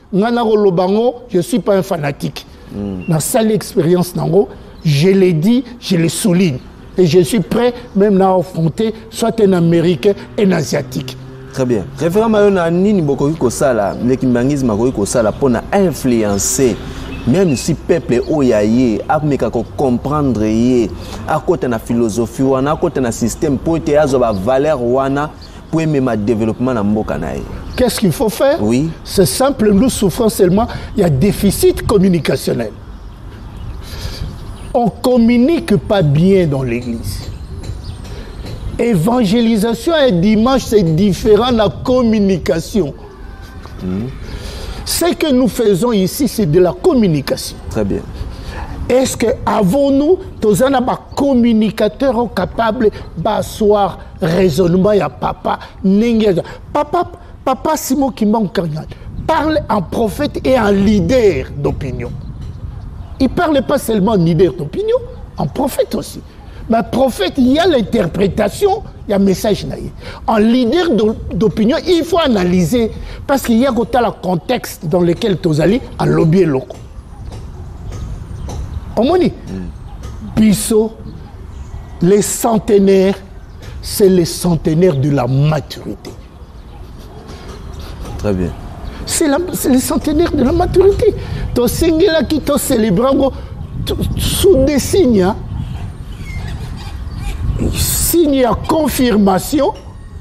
Je ne suis pas un fanatique. Mm. Dans cette expérience, je l'ai dit, je le souligne. Et je suis prêt même à affronter soit un Américain et un Asiatique.
Très bien. Référent à Nini Bokoiko Sala, le kimbanguisme Bokoiko Sala pour influencer même si le peuple oyaye a comprendre à côté de la philosophie à côté de la système pour te azoba valeur wana pour même développement na mboka nae.
Qu'est-ce qu'il faut faire?
Oui.
C'est simple, nous souffrons seulement, il y a déficit communicationnel. On ne communique pas bien dans l'église. Évangélisation et dimanche, c'est différent de la communication. Mmh. Ce que nous faisons ici, c'est de la communication.
Très bien.
Est-ce que avons-nous tous un communicateur capable d'asseoir raisonnement à papa papa papa Simon Kimbangu parle en prophète et en leader d'opinion. Il ne parle pas seulement en leader d'opinion, en prophète aussi. Mais prophète, il y a l'interprétation, il y a un message. En leader d'opinion, il faut analyser parce qu'il y a le contexte dans lequel tu allais à lobby local. Omoni, Bisso, les centenaires, c'est les centenaires de la maturité.
Très bien.
C'est les centenaires de la maturité. Tu as qui tu célébres sous des signes. Signe à confirmation,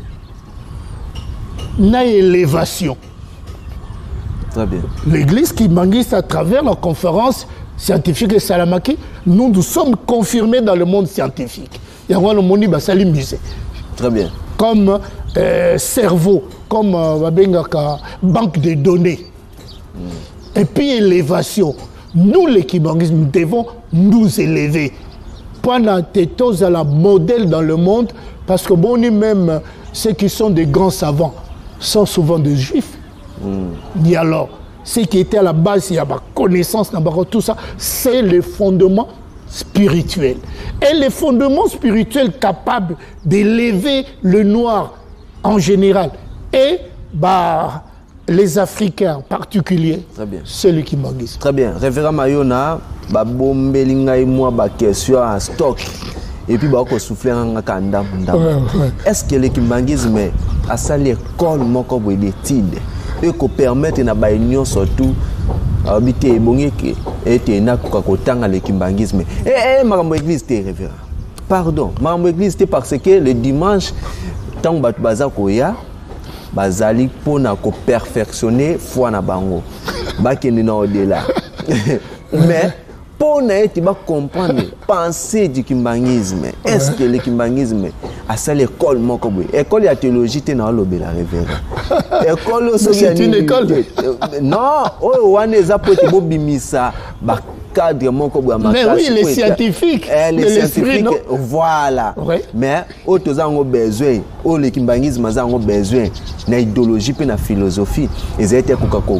na élévation.
Très bien.
L'église kimbanguiste, à travers la conférence scientifique de Salamaki, nous nous sommes confirmés dans le monde scientifique. Il y a un moni basali musée.
Très bien.
Comme euh, cerveau, comme euh, banque de données. Mm. Et puis élévation. Nous, les kimbanguistes, nous devons nous élever. Pendant tétos à la modèle dans le monde, parce que bon, même ceux qui sont des grands savants sont souvent des juifs. Mm. Et alors, ce qui était à la base, il y a ma connaissance, tout ça, c'est le fondement spirituel. Et les fondements spirituels capables d'élever le noir en général et bah, les Africains en particulier, c'est le kimbanguisme.
Très bien. Révérend Mayona, ba bombelinga et moi ba question en stock et puis ba ko souffler en kanda ndam. Est-ce que le kimbanguisme a sa l'école moko bo d'études et ko permettre na ba union surtout habiter bongeke et na ko kotanga le kimbanguisme. Eh eh makambo église té révérend. Pardon, makambo église té parce que le dimanche tant ba baza ko ya bazali pona ko perfectionner foi na bango. Ba kende na au-delà. Mais pour ne pas comprendre penser du kimbanguisme, est-ce que le kimbanguisme a sa l'école mokoboy? École de théologie t'es dans l'obé la révérend. École
c'est une école.
Non, oh on est apporté bobimisa ba cadre mokoboy ma.
Mais oui, les scientifiques,
les scientifiques, voilà. Mais autres ont besoin, oh le kimbanguisme a besoin na idéologie pe na philosophie. Ils étaient kokako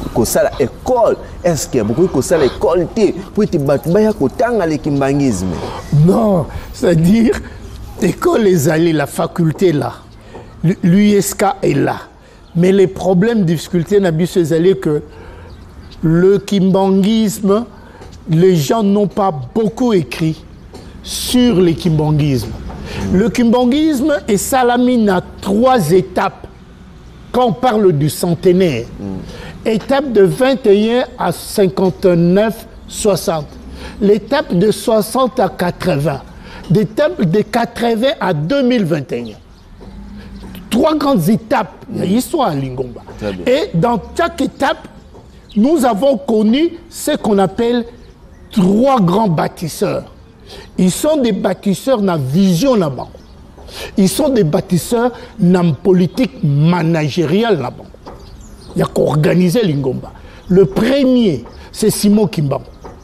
ko sala école est-ce que beaucoup ko sala école té pour te battre ba ya ko tanga le kimbangisme?
Non, c'est-à-dire l'école est allée, la faculté là, l'U S K est là, mais les problèmes, difficultés n'a plus c'est allé que le kimbangisme, les gens n'ont pas beaucoup écrit sur le kimbangisme. Le kimbangisme est salamine à trois étapes quand on parle du centenaire. Mm. Étape de vingt et un à cinquante-neuf, soixante. L'étape de soixante à quatre-vingts. L'étape de quatre-vingts à deux mille vingt et un. Trois grandes étapes. Il y a l'histoire à Lingomba. Et dans chaque étape, nous avons connu ce qu'on appelle trois grands bâtisseurs. Ils sont des bâtisseurs dans la vision là-bas. Ils sont des bâtisseurs dans la politique managériale là-bas. Il y a qu'organiser Lingomba. Le premier, c'est Simon Kimbangu.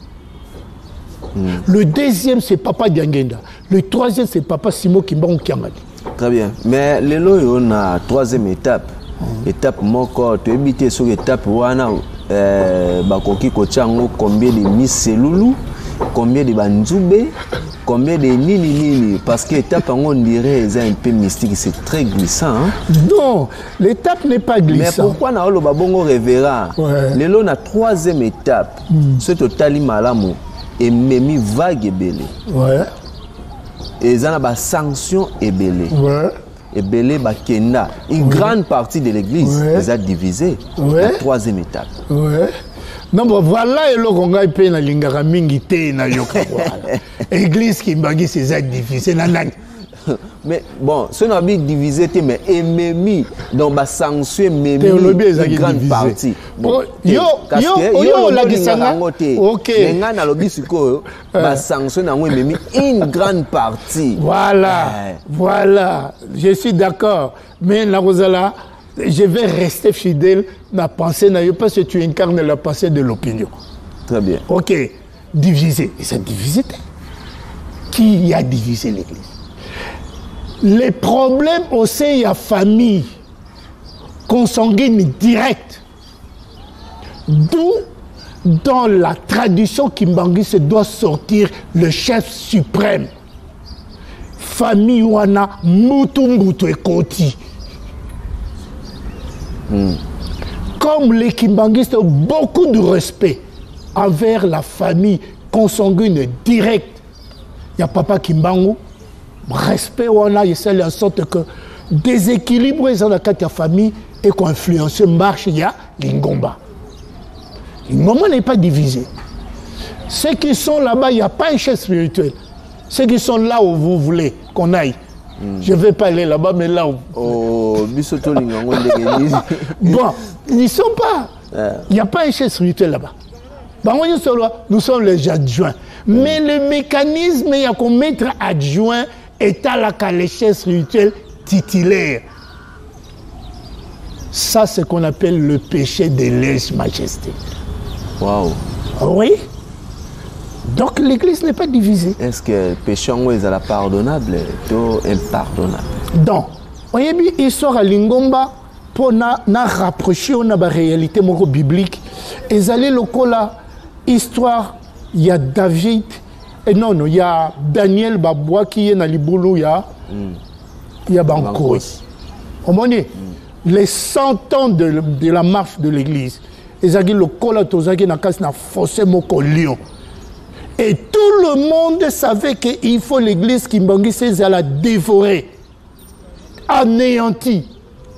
Mm. Le deuxième, c'est Papa Diangenda. Le troisième, c'est Papa Simon Kimbangu Kiamadi.
Très bien. Mais les lois, on a troisième étape. Mm. Étape moko, tu habites sur l'étape wana, euh, bakoki kochango combien de Miss Loulou, combien de Banzoube, combien de Nini Nini. Parce que l'étape, on dirait, c'est un peu mystique, c'est très glissant. Hein?
Non, l'étape n'est pas glissante.
Mais pourquoi on a le babongo révérend? Ouais. Les lois, on a troisième étape. Mm. C'est totalement malamu. Et même vague et belé. Ouais. Et ça a des sanctions et belé. Ouais. Et belé bakenda. Une ouais. grande partie de l'église ouais. les a divisé. Ouais. La troisième étape. Ouais.
Non, mais voilà, et le Congo paye na lingara mingi te na yoka voilà. Église qui mbagi c'est ça divisé na nani.
Mais bon, ce n'est pas divisé, mais ennemi dans la sanction, mais une grande partie. Bon,
yo, yo, yo, la gisanga. Ok.
Mais on a lobby sur la sanction, une grande partie.
Voilà, voilà. Je suis d'accord. Mais la Rosala, je vais rester fidèle à la pensée, parce que tu incarnes la pensée de l'opinion.
Très bien.
Ok. Divisé. Et c'est divisé. Qui a divisé l'église? Les problèmes au sein de la famille consanguine directe. D'où, dans la tradition Kimbangu, doit sortir le chef suprême. Famille wana mutumbutu et koti. Mm. Comme les Kimbanguistes ont beaucoup de respect envers la famille consanguine directe. Il y a Papa Kimbangu. Respect, on a essayé en sorte que déséquilibre dans la famille et qu'on influence marche, il y a Lingomba. Lingomba n'est pas divisé. Ceux qui sont là-bas, il n'y a pas un chef spirituel. Ceux qui sont là où vous voulez qu'on aille. Mm. Je ne vais pas aller là-bas, mais là où.
Oh,
bon, ils ne sont pas. Il n'y a pas un chef spirituel là-bas. Nous sommes les adjoints. Mm. Mais le mécanisme, il y a qu'on mettre adjoint est à la caléchère spirituelle titulaire. Ça, c'est ce qu'on appelle le péché de lèse-majesté.
Waouh.
Oui. Donc l'église n'est pas divisée.
Est-ce que le péché est pardonnable ou impardonnable?
Donc, on y a vu l'histoire à Lingomba pour na rapprocher de la réalité biblique. Et d'aller le là, histoire, il y a David. Et non, non, il y a Daniel Baboua qui est dans les boulots, il y a, il y a Bankoui. Au moment donné, les cent ans de, de la marche de l'église, ils ont dit le cola tozaki na kas na fossé moko lion. Et tout le monde savait qu'il faut l'église qui Kimbangu c'est à la dévorer, anéantir,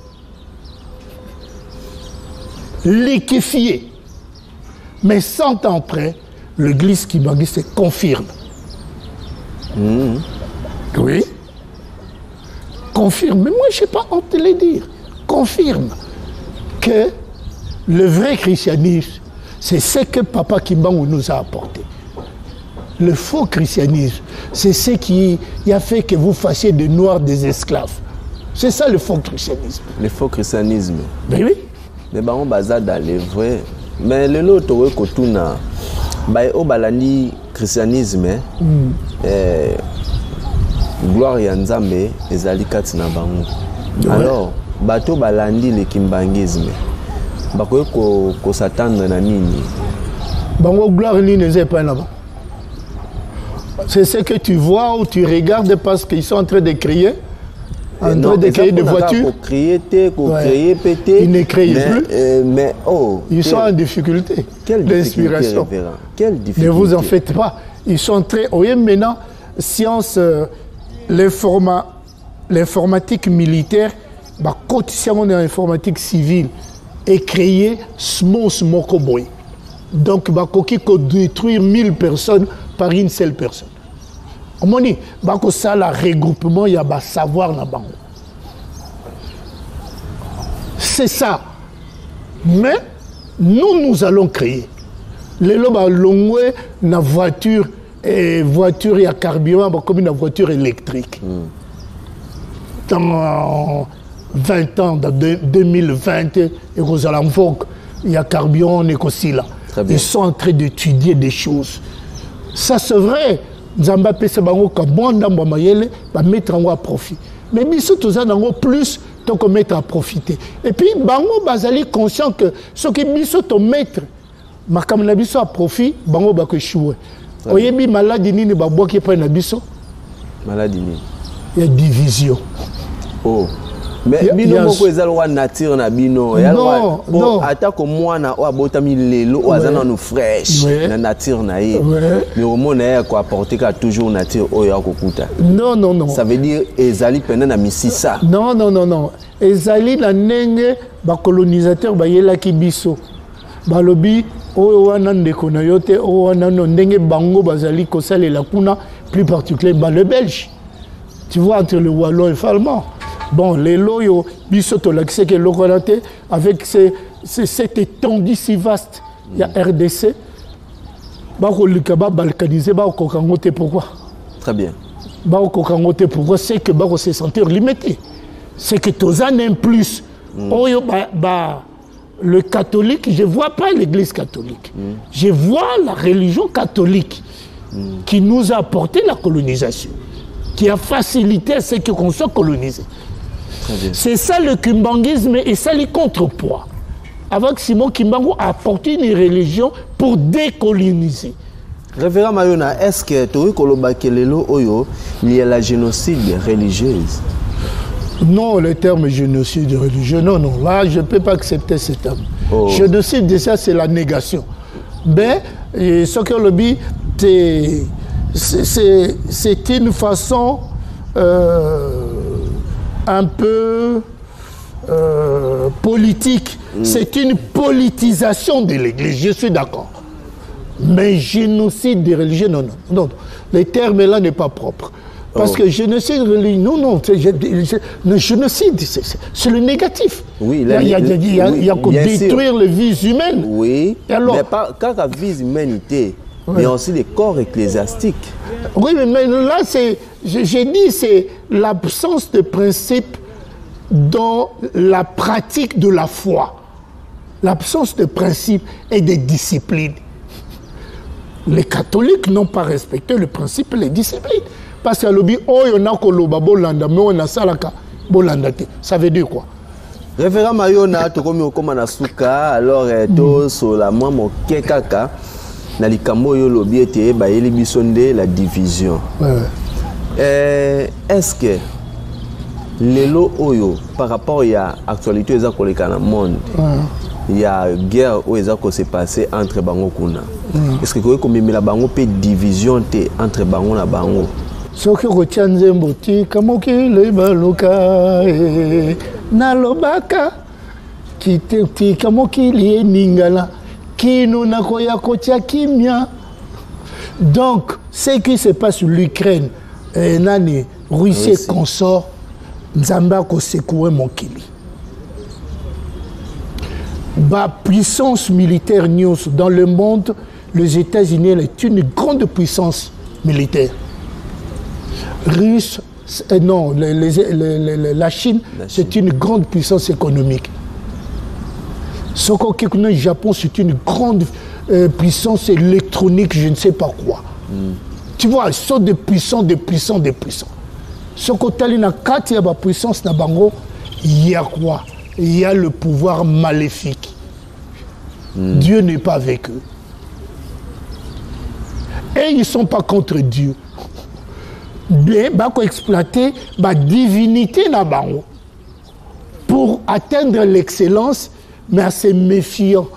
liquéfier. Mais cent ans après, l'église qui Kimbangu se confirme. Mmh. Oui. Confirme. Mais moi, je ne sais pas on te le dire. Confirme que le vrai christianisme, c'est ce que Papa Kimbangu nous a apporté. Le faux christianisme, c'est ce qui a fait que vous fassiez des noirs des esclaves. C'est ça le faux christianisme.
Le faux christianisme.
Ben oui.
Mais on basa dans les vrais. Mais le lot où kotuna, bah au balani christianisme, mm. eh, gloire ya Nzambe ezali kati na bango. Ouais. Alors bato balandi le kimbangisme. bakoye ko ko s'attendre na nini
bango gloire ni ne pas là-bas. C'est ce que tu vois ou tu regardes parce qu'ils sont en train de crier. En
non,
train de créer des voitures.
Pour créer, pour
ouais.
créer, péter.
Ils ne créent plus.
Euh, mais oh.
Ils quelle, sont en difficulté
d'inspiration. Quelle difficulté.
Ne vous en faites pas. Ils sont très. Vous voyez maintenant, science, euh, l'informatique militaire, bah, quotidiennement dans l'informatique civile, est créée small small cowboy. Donc, bah, qui peut détruire mille personnes par une seule personne. On dit, que ça, le regroupement, il y a un savoir dans le bango. C'est ça. Mais nous, nous allons créer. Les gens ont une voiture, et voiture à carburant comme une voiture électrique. Mm. Dans vingt ans, dans deux mille vingt, il y a carburant, on est aussi là. Ils sont en train d'étudier des choses. Ça, c'est vrai. Nzamba pesa bango ka bonda mwa mayele ba mettre en profit. Mais biso toza nango plus donc mettre à profiter. Et puis bango bazali conscient que ce qui biso to mettre makam na biso à profit bango ba ko échouer. Oyebi maladie nini ba boki pa na biso?
Maladie ni.
Il y a division.
Oh. Mais bino moko ezalo wa nature na bino ya
non non
atako mwana o abotami lelo o azana no fresh na nature na ye mais au monde ya ko apporter ka toujours nature o ya kokuta
non non non
ça veut dire ezali pendant na misisa
non non non non ezali na nenge ba colonisateur ba yela ki biso ba lobi o wana ndeko na yote o wana no ndenge bango bazali ko salela kuna plus particulièrement le belge tu vois entre le wallon et flamand. Bon, les loyaux, avec ces, ces, cette étendue si vaste, il y a R D C, balkanisé, pourquoi?
Très bien.
Pourquoi? C'est que bah, se sentir limité. C'est que tous en un plus. Mm. Oh, bah, bah, le catholique, je ne vois pas l'église catholique. Mm. Je vois la religion catholique mm. qui nous a apporté la colonisation, qui a facilité à ce qu'on soit colonisé. C'est ça le kimbanguisme et ça les contrepoids. Avec Simon Kimbangu a apporté une religion pour décoloniser.
Révérend Mayona, est-ce que tu il y a la génocide religieuse?
Non, le terme génocide religieux, non, non. Là, je ne peux pas accepter ce terme. Oh. Génocide, déjà, c'est la négation. Mais ce que le dit, c'est une façon... Euh, un peu euh, politique. Mm. C'est une politisation de l'Église, je suis d'accord. Mais génocide des religieux, non, non. non. Le terme là n'est pas propre. Parce oh. que génocide religieux, non, non. Le génocide, c'est le négatif.
Oui,
il y a, il y a, il y a, il y a qu'à détruire les vies humaines.
Oui, et alors, mais pas quand la vie humanité, oui. mais aussi les corps ecclésiastiques.
Oui, mais là, c'est, j'ai dit, c'est l'absence de principe dans la pratique de la foi. L'absence de principe et de discipline. Les catholiques n'ont pas respecté le principe et les disciplines. Parce que l'obi, oh, il y a koloba bolanda, mais on a salaka bolanda. Ça veut dire quoi?
Révérend Mayona, tu comme comme anasuka, alors to sur la moi mon kekaka. Na likambo yo lobi ete ba yeli bisonde la division. Ouais. Euh, est-ce que lelo oyo par rapport à actualité eza koleka na monde. Il y a guerre où eza ko se passer entre bango kuna. Ouais. Est-ce que ko komemela bango pe division te entre bango na bango?
Soki ko tianzembo ti kamoki le baluka na lobaka ki te kamoki li ningala. Donc, ce qui se passe sur l'Ukraine, Nani, Russie oui, consort, Nzamba ko secoué mon kili. La puissance militaire news dans le monde, les États-Unis est une grande puissance militaire. Russe, euh, non, les, les, les, les, la Chine, Chine. c'est une grande puissance économique. Ce qu'on a au Japon, c'est une grande euh, puissance électronique, je ne sais pas quoi. Mm. Tu vois, ils sont de puissants, de puissants, de puissants. Ce qu'on a dans quatre, il y a la puissance, il y a quoi? Il y a le pouvoir maléfique. mm. Dieu n'est pas avec eux. Et ils ne sont pas contre Dieu. Mais ils vont exploiter la divinité pour atteindre l'excellence, mais en se méfiant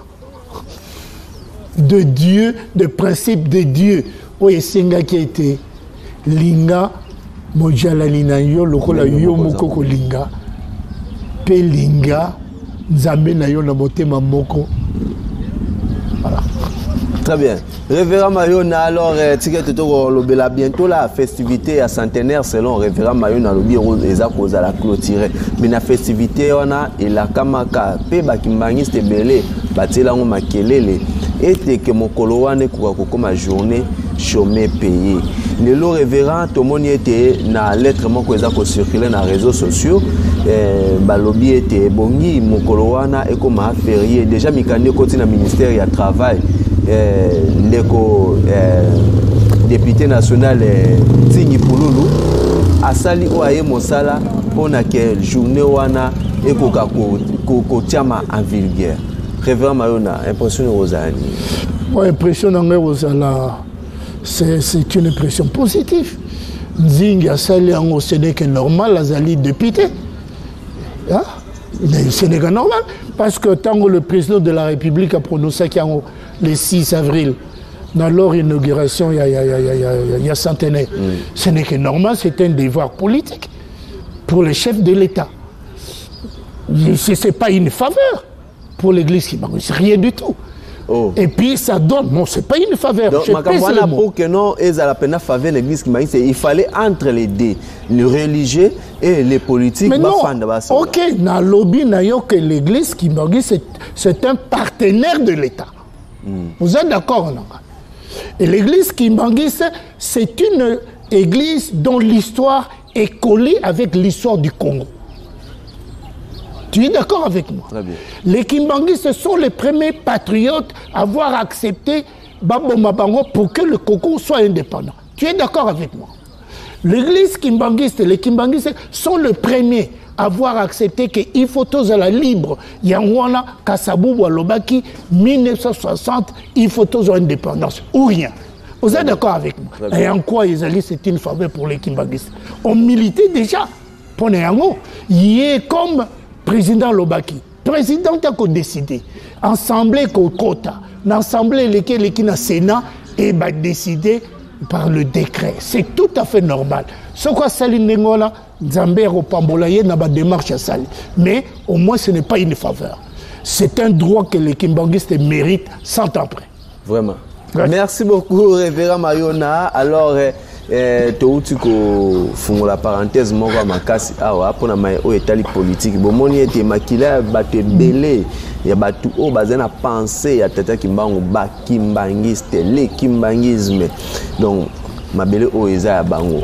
de Dieu, des principes de Dieu. Oui, c'est un qui a été linga, mojala lina yo, lokola yo mokoko linga, pe linga, nzambe na yo na motema moko. Voilà.
Très bien. Révérend Mayona, alors, bientôt la festivité à centenaire selon Révérend Mayona, le bureau des accords à la clôturer. Mais la festivité, on a, et la kamaka, pe bakimbangis te belé, batela on makelele, et que mon coloane koukako ma journée, chômé payé. Le lot révérend, tout le monde était na lettre mon ko circuler dans les réseaux sociaux. Balobi était bongi, mon coloana et comme a férié. Déjà, Mikane côté na ministère du travail. Ndeko député national Tigny Pouloulou asali oaye mosala pona ke journée wana ekoka ko ko tiama en vulgaire. Révérend Mayona, impression Rosani.
Moi, impression en Rosala, c'est c'est une impression positive. Nzing asali en ce n'est que normal azali député. Hein? Ce n'est que normal parce que tant que le président de la République a prononcé qu'il y a le six avril, dans leur inauguration, il y a, il y a, il y a, il y a, il y a centenaire. Mm. Ce n'est que normal, c'est un devoir politique pour le chef de l'État. Ce n'est pas une faveur pour l'Église qui manque, c'est rien du tout. Oh. Et puis ça donne, non, c'est pas une faveur.
Donc, pour que non, faveur l'Église qui manque, il fallait entre les deux, les religieux et les politiques.
Mais non, ok, dans le lobby, que l'Église qui manque, c'est un partenaire de l'État. Mm. Vous êtes d'accord? Et l'église Kimbangis, c'est une église dont l'histoire est collée avec l'histoire du Congo. Tu es d'accord avec moi?
Très bien.
Les Kimbangis, ce sont les premiers patriotes à avoir accepté Babo Mabango pour que le Congo soit indépendant. Tu es d'accord avec moi? L'église Kimbangis, les Kimbangis sont les premiers à avoir accepté qu'il faut tous à la libre. Yangwana, Kassabou, Walobaki, mille neuf cent soixante, il faut tous à l'indépendance. Ou rien. Vous êtes d'accord avec moi? Et en quoi Isali, c'est une faveur pour les Kimbangis? On militait déjà pour les Yango. Il est comme président Lobaki. Président a décidé. Assemblée Kokota. L'assemblée qui est Sénat et va décider par le décret. C'est tout à fait normal. Ce quoi Saline Nengola, Zambé au Pambolaye n'a pas de démarche à Sali. Mais au moins ce n'est pas une faveur. C'est un droit que les Kimbanguistes méritent cent ans après.
Vraiment. Ouais. Merci beaucoup, Révérend Mayona. Alors, eh, tu as la parenthèse, moi, je awa pour na état politique. Bon, mon était makila batte belé. Il y a batu o bazana pensée ya tata kimbangu ba kimbangiste les kimbangisme. Donc ma belé o eza ya bango.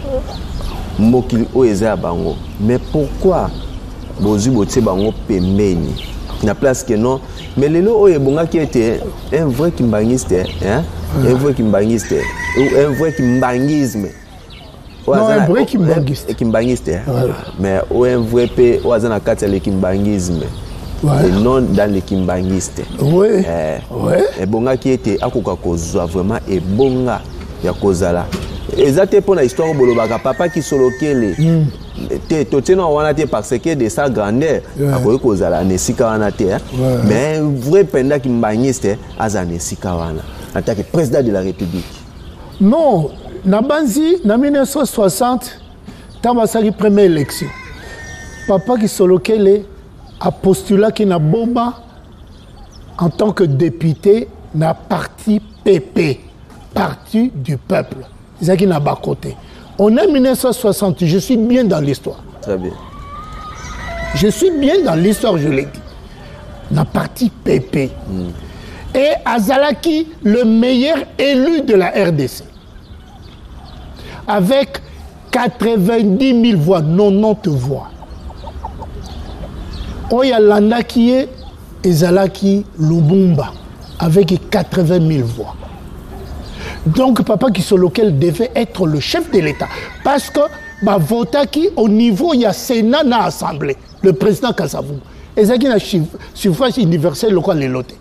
Mokili o eza ya bango. Mais pourquoi bozu botie bango pembeni? Na place que non. Mais lelo o ebonga qui était un vrai kimbangiste, hein? Un vrai kimbangiste ou un vrai kimbangisme.
Non, un vrai kimbangiste.
Kimbangiste. Mais ou un vrai pe o azana kati le kimbangisme. Ouais. Et non dans les kimbangistes.
Oui.
Eh, ouais. Et bonga qui était à koka kozwa vraiment et bonga ya kozala. Exactement pour la histoire bolobaka papa qui solokele. Mm. Te totena wana te parce que de sa grandeur a koka kozala nesika wana te. Mais vrai penda kimbangiste azane sika wana. En tant que président de la République.
Non, na banzi na mille neuf cent soixante tabasaki première élection. Papa qui solokele a postulé qu'il n'a bomba en tant que député n'a parti P P, parti du peuple. C'est ça qui n'a pas côté. On est en mille neuf cent soixante, je suis bien dans l'histoire.
Très bien.
Je suis bien dans l'histoire, je l'ai dit. N'a parti P P. Mm. Et Azalaki, le meilleur élu de la R D C. Avec quatre-vingt-dix mille voix, quatre-vingt-dix voix. Oya Landa qui est Ezalaki Lubumba avec quatre-vingt mille voix. Donc papa qui sur lequel devait être le chef de l'État. Parce que bah, vota qui au niveau il y a Sénat na Assemblée, le président Kassavou. Ezalaki na suffrage universel local les lotés.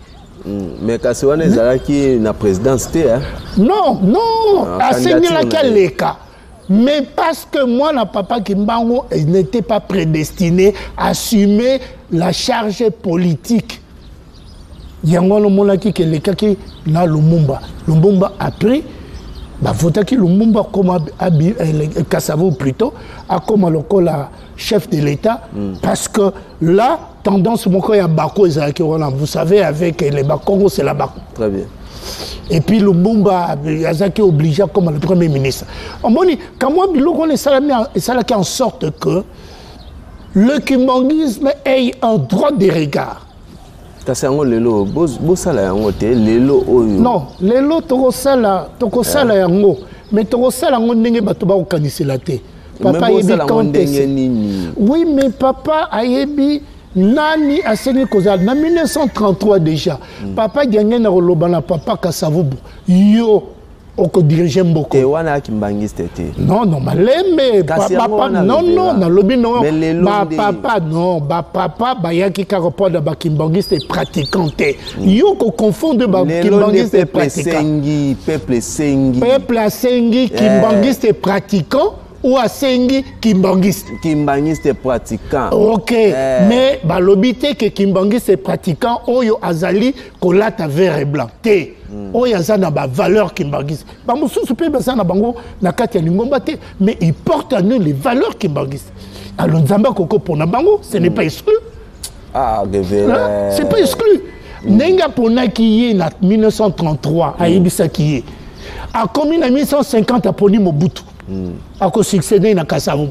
Mais kasi wana ezalaki na présidence te hein?
Non, non, asengilaki aleka. Mais parce que moi, na papa Kimbangu n'était pas prédestiné à assumer la charge politique. Yango no monaki ke lekaki na Lumumba. Lumumba a pris bah votaki Lumumba comme Kassavo plutôt a comme le chef de l'État mm. parce que là tendance mon ya Bako ezaki vous savez avec les Bakongo c'est la Bako.
Très bien.
Et puis Lumumba Yazaki obligé comme le premier ministre. On dit quand moi biloko les salami et ça en sorte que le kimbangisme ait un droit de regard.
Lelo, bosala yango te, lelo oyo. Non,
lelo tokosala, tokosala yango, mais tokosala yango ndenge bato ba okanisela te. Papa yebi ndenge nini. Oui, mais papa ayebi nani asengi kozala na mille neuf cent trente-trois déjà. Mm. Papa gagné na roloba na papa Kasavubu. Yo oko dirige mboko.
Te wana kimbangiste te.
Non non malembe papa non non na lobi non ba papa non ba papa ba yaki ka reporter ba kimbangiste pratiquant te. Yo ko confondre ba kimbangiste pratiquant.
Sengi peuple sengi.
Peuple sengi kimbangiste pratiquant ou asengi kimbangiste.
Kimbangiste pratiquant.
OK, eh. Mais ba lobité que kimbangiste pratiquant oyo azali kolata vert et blanc. Te. Oh, il y a ça dans la valeur kimbangiste. Bah, mon sous peut ça dans bango na kati ya lingomba te, mais il porte à nous les valeurs kimbangiste. Alors Nzamba koko pour na bango, ce n'est pas exclu.
Ah, hein?
C'est pas exclu. Nenga pona qui est na mille neuf cent trente-trois à Ibisa qui est. A combien en mille neuf cent cinquante à Poni Mobutu. A ko succéder na Kassavo.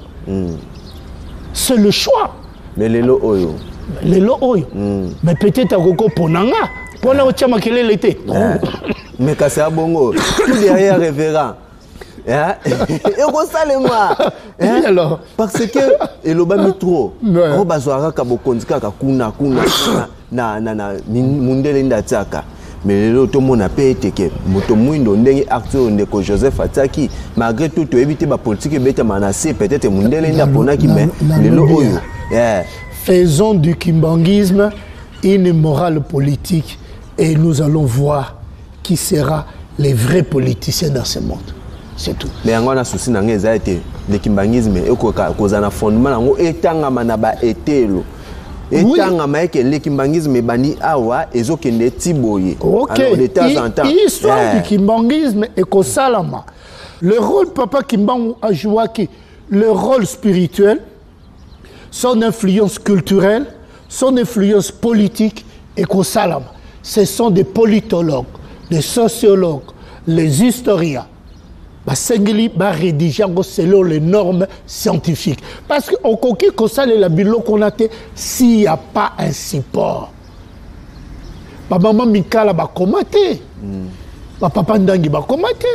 C'est le choix.
Mais les lo oyo.
Les lo oyo. Mais peut-être à koko ponanga. Pour la haute makele l'été.
Mais quand c'est à bongo, tout derrière révérend. Et on sale moi. Alors parce que eloba mitro, on bazwara kabokonzika kakuna kuna na na na mundele ndataka. Mais le tout mon appel que moto mwindo ndenge acteur ndeko Joseph Ataki malgré tout to éviter ba politique beta manasé peut-être mundele ndapona ki mais le lo oyo.
Faisons du kimbangisme une morale politique. Et nous allons voir qui sera les vrais politiciens dans ce monde. C'est tout.
Mais on a souci dans les été le kimbangisme et cause un fondement ngo etanga manaba etelo. Etanga maike le kimbangisme bani awa ezokende tiboye.
OK. De temps en temps. L'histoire yeah. du kimbangisme est que salama. Le rôle papa Kimbangu a joué qui le rôle spirituel, son influence culturelle, son influence politique et que salama. Ce sont des politologues, des sociologues, les historiens. Bah, Sengeli va rédiger selon les normes scientifiques. Parce qu'au coquille, comme ça, les labilo qu'on a, s'il n'y a pas un support. Bah, maman Mikala va commenter. Bah, papa Ndangi va commenter.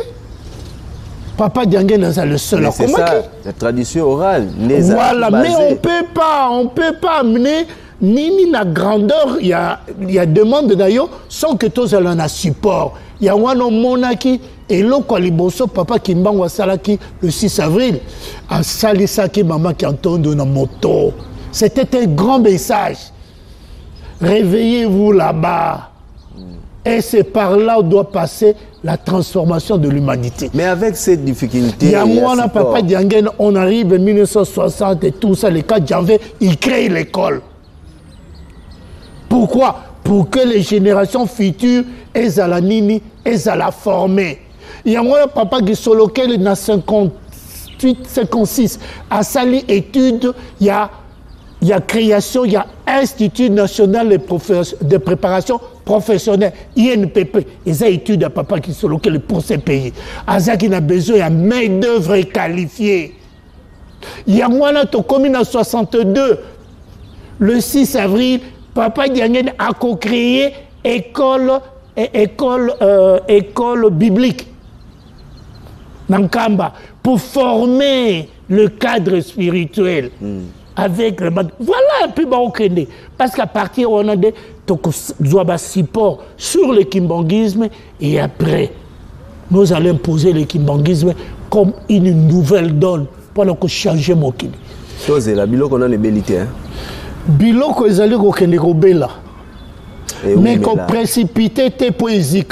Papa Diangue n'est le seul à commenter.
C'est la tradition orale. Les
voilà, mais on ne peut pas, on peut pas amener. Nini na grandeur, il y a, il y a demande d'ailleurs, sans que tous en a support. Il y a un monaki et l'autre liboso papa Kimbangu Salaki le six avril. À Salisaki maman qui entend dans la moto. C'était un grand message. Réveillez-vous là-bas. Et c'est par là où doit passer la transformation de l'humanité.
Mais avec cette difficulté,
il y a moi, papa Diangen, on arrive en mille neuf cent soixante et tout ça, les cas Janvé, il crée l'école. Pourquoi? Pour que les générations futures aient à la nini, aient à la former. Il y a moi, papa qui sont lequel dans cinquante-huit cinquante-six, à Sali études, il y a, il y a création, il y a Institut national de, de préparation professionnelle, I N P P. Ils ont études à papa qui sont lequel pour ces pays. Aza qui a besoin de main-d'œuvre qualifiée. Il y a moi, notre commune en soixante-deux, le six avril, papa Diangen a co-créé école, école, euh, école biblique Nankamba pour former le cadre spirituel mm. avec le voilà un peu baokende parce qu'à partir on a des support sur le kimbangisme et après nous allons imposer le kimbangisme comme une nouvelle donne pour que changer mon kini.
C'est la bilo qu'on a les bellités.
Biloko ezali kokende kobela. mais qu'on précipité tes poésiques.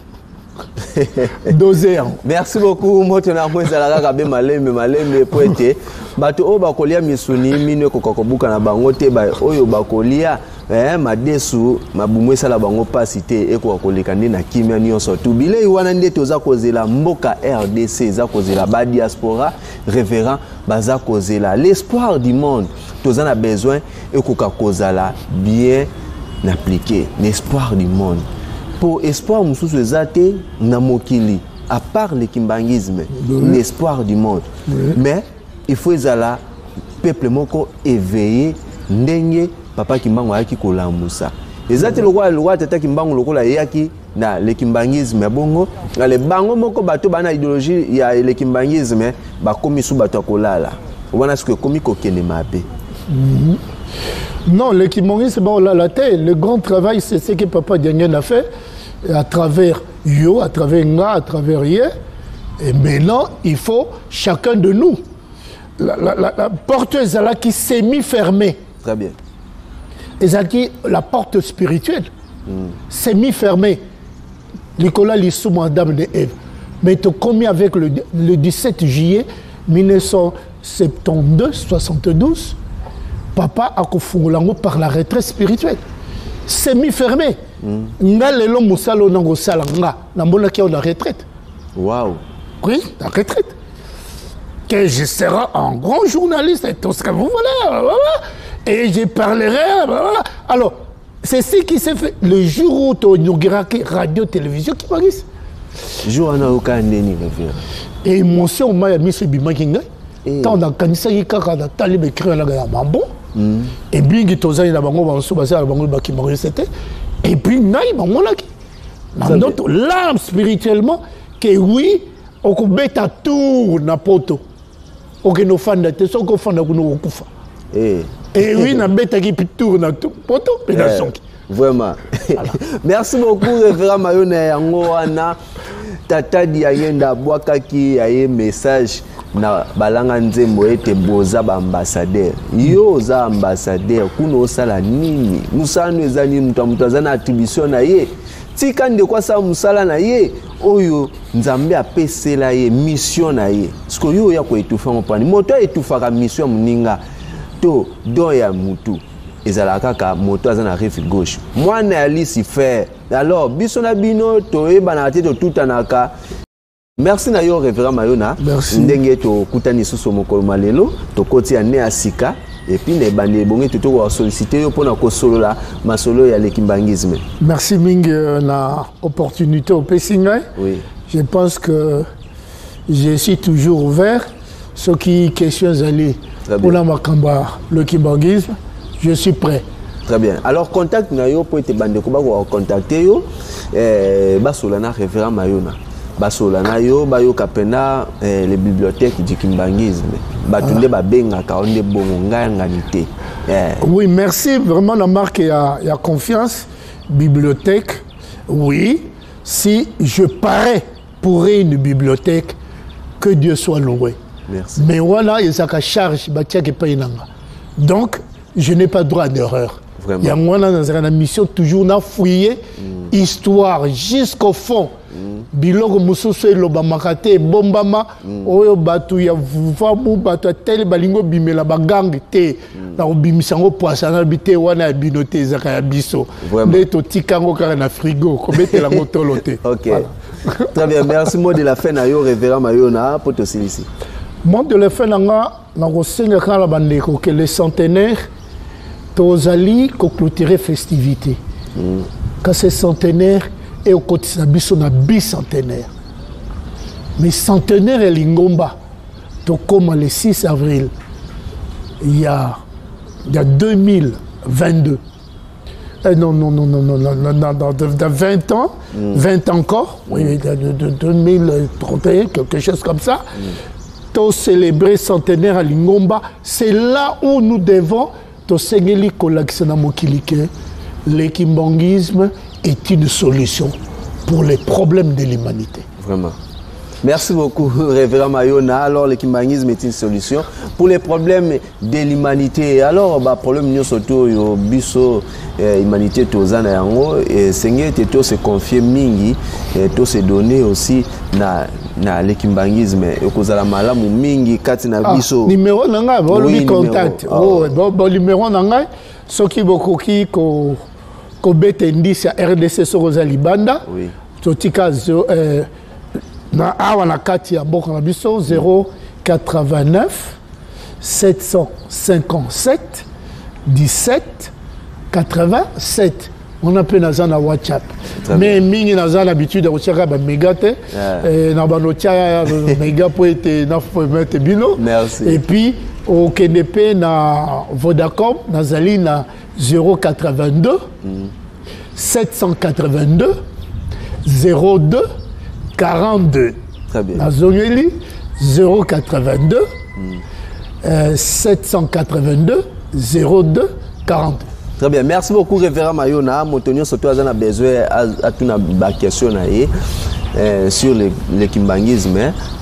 Doser.
Merci beaucoup. Moi, tu as moins à la gabe malem malem poète. Bato o bakolia misuni mine kokobuka na bangote ba oyo bakolia eh madesu mabumwe sala bango pasité e ko koleka na kimia nyonso tubile wana nde toza kozela mboka R D C za kozela ba diaspora révérend baza kozela l'espoir du monde toza na besoin e ko kozala bien appliqué l'espoir du monde pour espoir mususu ezate na mokili à part le kimbangisme l'espoir du monde oui. Mais il faut ezala peuple moko éveillé ndenge papa kimbango ayaki kolamusa ezate lokwa lokwa tata kimbango lokola yaki na le kimbangisme bongo na le bango moko bato bana idéologie ya le kimbangisme bakomi su bato kolala wana ce que komi kokene mabe.
Mm-hmm. Non, le kimbangisme bon là la tête le grand travail c'est ce que papa Diangen a fait à travers yo à travers nga à travers Yé et maintenant il faut chacun de nous la, la, la, la porte est là qui s'est mis fermée.
Très bien.
Et ça qui la porte spirituelle mm. s'est mis fermée. Nicolas Lissou, madame de Ève. Mais tu as commis avec le, le dix-sept juillet mille neuf cent soixante-douze soixante-douze, papa a kofungulango par la retraite spirituelle. C'est mis fermé. Nga lelo musalo nango salanga na mona ki on la retraite.
Waouh.
Oui, la retraite. Que je serai un grand journaliste et tout ce que vous voulez. Et je parlerai. Alors, c'est ce qui s'est fait le jour où tu as inauguré radio, télévision qui passe.
Jour où on a eu
et émotion, on m'a mis ce bimakinga. Tant dans Kanisa qui a talibé créé la gamme bon. Et puis, il y a des gens qui ont été c'était. Et puis, il y a des gens qui ont l'âme spirituellement que oui, on peut mettre tout na poto. Ok, nos fans de te sont fans de nous kufa. Et oui, na bête qui tourne na tout poto, pédation.
Vraiment. Merci beaucoup, révérend Mayone Yangoana. Tata Diayenda Bwakaki aye message na balanga nzembo ete boza ba ambassadeur. Yo za ambassadeur kuno sala nini? Musano ezani mutu mutu na attribution na ye. Tika nde kwa sa musala na ye oyo nzambe apesela ye mission na ye. Siko yo ya ko etufa mopani. Moto etufa ka mission muninga to do ya mutu. Ezala kaka moto azana rive gauche. Mwana ali si faire. Alors biso na bino to e banate to tutanaka. Merci na yo révérend Mayona.
Merci.
Ndenge to kutani suso mokolo malelo to koti ane asika et puis les bande bonge to to solliciter yo pona ko solola masolo ya lekimbangisme.
Merci Ming na opportunité au Pessinga.
Oui.
Je pense que je suis toujours ouvert ce qui questions aller pour la makamba le kimbangisme. Je suis prêt.
Très bien. Alors, contact na yo pour te bande ko ba ko contacter yo eh basolana révérend Mayona. Basolana yo ba yo kapena eh, les bibliothèques du kimbangisme. Batunde ba benga ka onde bongo nganganité. Eh.
Oui, merci vraiment la marque il y a, il y a confiance bibliothèque. Oui, si je parais pour une bibliothèque que Dieu soit loué.
Merci.
Mais voilà, il y a sa charge batia ke painanga. Donc je n'ai pas droit d'erreur. Il y a moi dans la mission toujours na fouiller mm. histoire jusqu'au fond. Mm. Biloko mususu eloba makate bombama mm. oyo batu ya vuvamu batu tele balingo bimela bagang te na obimisango poisson bité wana binote zaka ya biso. Ndeto tikango kaka na frigo ko betela ngotolo te.
OK. Voilà. Très bien, merci mot de la fin na yo révérend Mayona pour te ici.
Mot de la fin nga na ko senga kala bandeko que les centenaires tozali ko clôturer festivité. Mm. Quand c'est centenaire et au côté na biso na bicentenaire. Mais centenaire et lingomba to comme le six avril il y a il y a deux mille vingt-deux. Eh non non non non non non non dans de vingt ans, mm. vingt encore, mm. oui de, de, de deux mille trente et un quelque chose comme ça. Mm. To célébrer centenaire à lingomba, c'est là où nous devons le kimbangisme est une solution pour les problèmes de l'humanité.
Vraiment. Merci beaucoup, Révérend Mayona. Alors, le kimbangisme est une solution pour les problèmes de l'humanité. Alors, le problème, nous surtout, yo biso humanité tozana yango et Seigneur te se confier mingi et to se donner aussi na na le kimbangisme et kozala malamu mingi kati na biso.
Numéro nanga, bon lui contact. Oh, bon numéro nanga, soki bokoki ko ko bete indice R D C Soroza Libanda.
Oui.
Totika euh na awa na kati ya boka na biso zéro quatre-vingt-neuf sept cent cinquante-sept dix-sept quatre-vingt-sept. On a peu naza na WhatsApp. Mais mingi naza l'habitude de retirer ba méga te na ba notia méga pour être na pour mettre bino.
Merci.
Et puis au K D P na Vodacom nazali na zéro quatre-vingt-deux sept cent quatre-vingt-deux zéro deux quarante-deux.
Très bien.
La Zongeli, zéro quatre-vingt-deux sept cent quatre-vingt-deux zéro deux quarante-deux.
Très bien. Merci beaucoup, Révérend Mayona. Montonio, surtout, on a besoin à tout la question sur le kimbangisme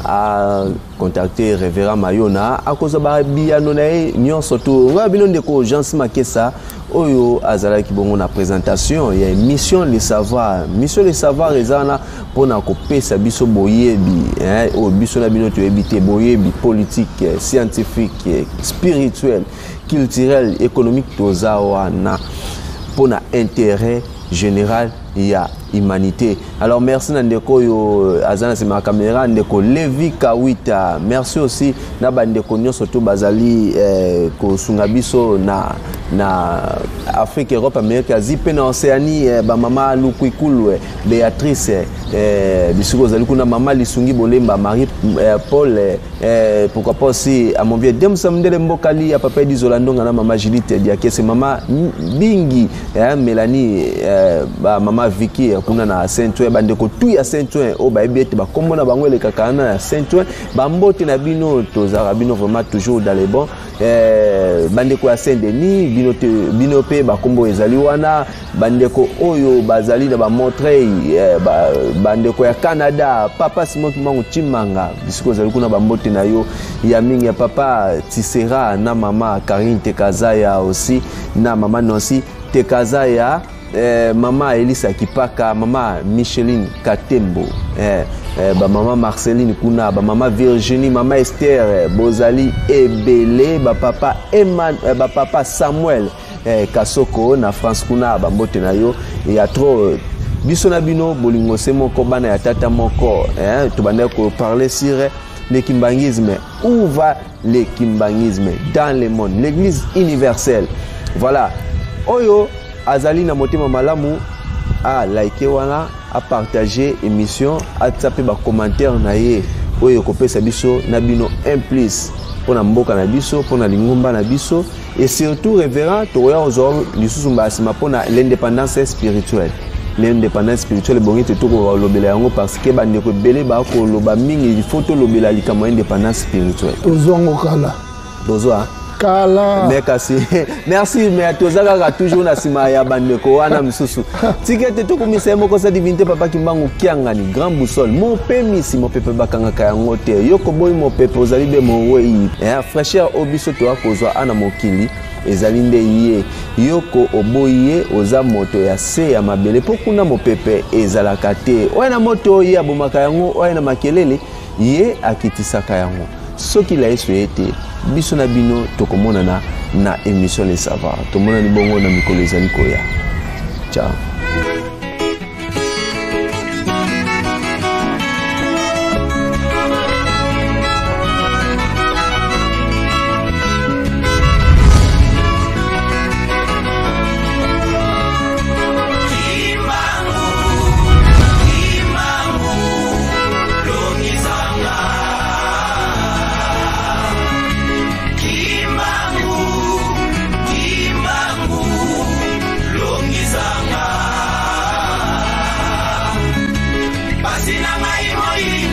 à contacter Révérend Mayona. À cause de la bianonae, nous surtout, on a besoin de gens qui ça. Oyo azala ki bongo na présentation il y a une mission le savoir mission le savoir ezana pona ko pesa biso boyebi hein o biso na bino to ebité boyebi politique scientifique spirituel culturel économique tozawa na pona intérêt général il y a humanité. Alors merci Nandeko yo azana c'est ma caméra Ndeko Levi Kawita. Merci aussi na bandeko nyonso to bazali eh, ko sungabiso na na Afrique, Europe, Amérique, Asie, pe na Océanie, eh, ba mama Lukwikulu, Béatrice, eh, bisuko zali kuna mama Lisungi Bolemba, Marie eh, Paul, eh, pourquoi pas aussi à mon vieux Dem Samdele Mbokali, à papa d'Isolando, na mama Judith Diakese, mama Bingi, eh, Mélanie, eh, ba mama Vicky, kuna na Saint-Ouen, bandeko tout ya Saint-Ouen, o ba ebete ba kombo na bango le kakana na Saint-Ouen, ba mbote na bino tozara bino vraiment toujours dans les bons, eh, bandeko ya Saint-Denis, bino te bino pe ba kombo ezali wana, bandeko oyo bazali na ba Montreuil, eh, ba bandeko ya Canada, papa Simon Kimangu Chimanga, bisiko zali kuna ba mbote na yo ya mingi ya papa Tisera na mama Karine Tekazaya aussi, na mama Nancy Tekazaya. Eh, mama Elisa Kipaka, mama Micheline Katembo, eh, eh, ba mama Marceline Kuna, ba mama Virginie, mama Esther, eh, Bozali Ebele, ba papa Eman, eh, ba papa Samuel eh, Kasoko na France Kuna, ba mbote na yo, il y a trop biso na bino bolingo se moko bana ya tata moko, eh, to bande ko parler sur le kimbangisme. Où va le kimbangisme dans le monde? L'église universelle. Voilà. Oyo azali na motema malamu a like wana a partager émission a taper ba commentaire na ye oyo kopesa biso na bino un plus pour na mboka na biso pour na lingomba na biso et surtout révérend to ya ozo lisusu mbasima pour na l'indépendance spirituelle. L'indépendance spirituelle bongi te to ko lobela yango parce que ba ndeko belé ba ko loba mingi il faut to lobela likama indépendance spirituelle.
Tozongo kala.
Tozo
Kala.
Merci, merci, mais tozaka toujours na sima ya bandeko wana misusu. Tikete to komisa moko sa divinité papa Kimbangu Kiangani grand boussole. Mon pemisi mon pepe bakanga kayango te. Yoko boy mon pepe ozali be mon wei. Eh fraîcheur obiso to akozwa ana mokili ezali nde ye. Yoko oboye oza moto ya se ya mabele pokuna mo pepe ezalaka te. Oya na moto ye abomaka yango oya na makelele ye akitisaka yango. Ce qu'il a essayé biso na bino tokomona na na émission les savoirs tomona ni bongo na mikolo ezali koya. Ciao.
Sina mai moi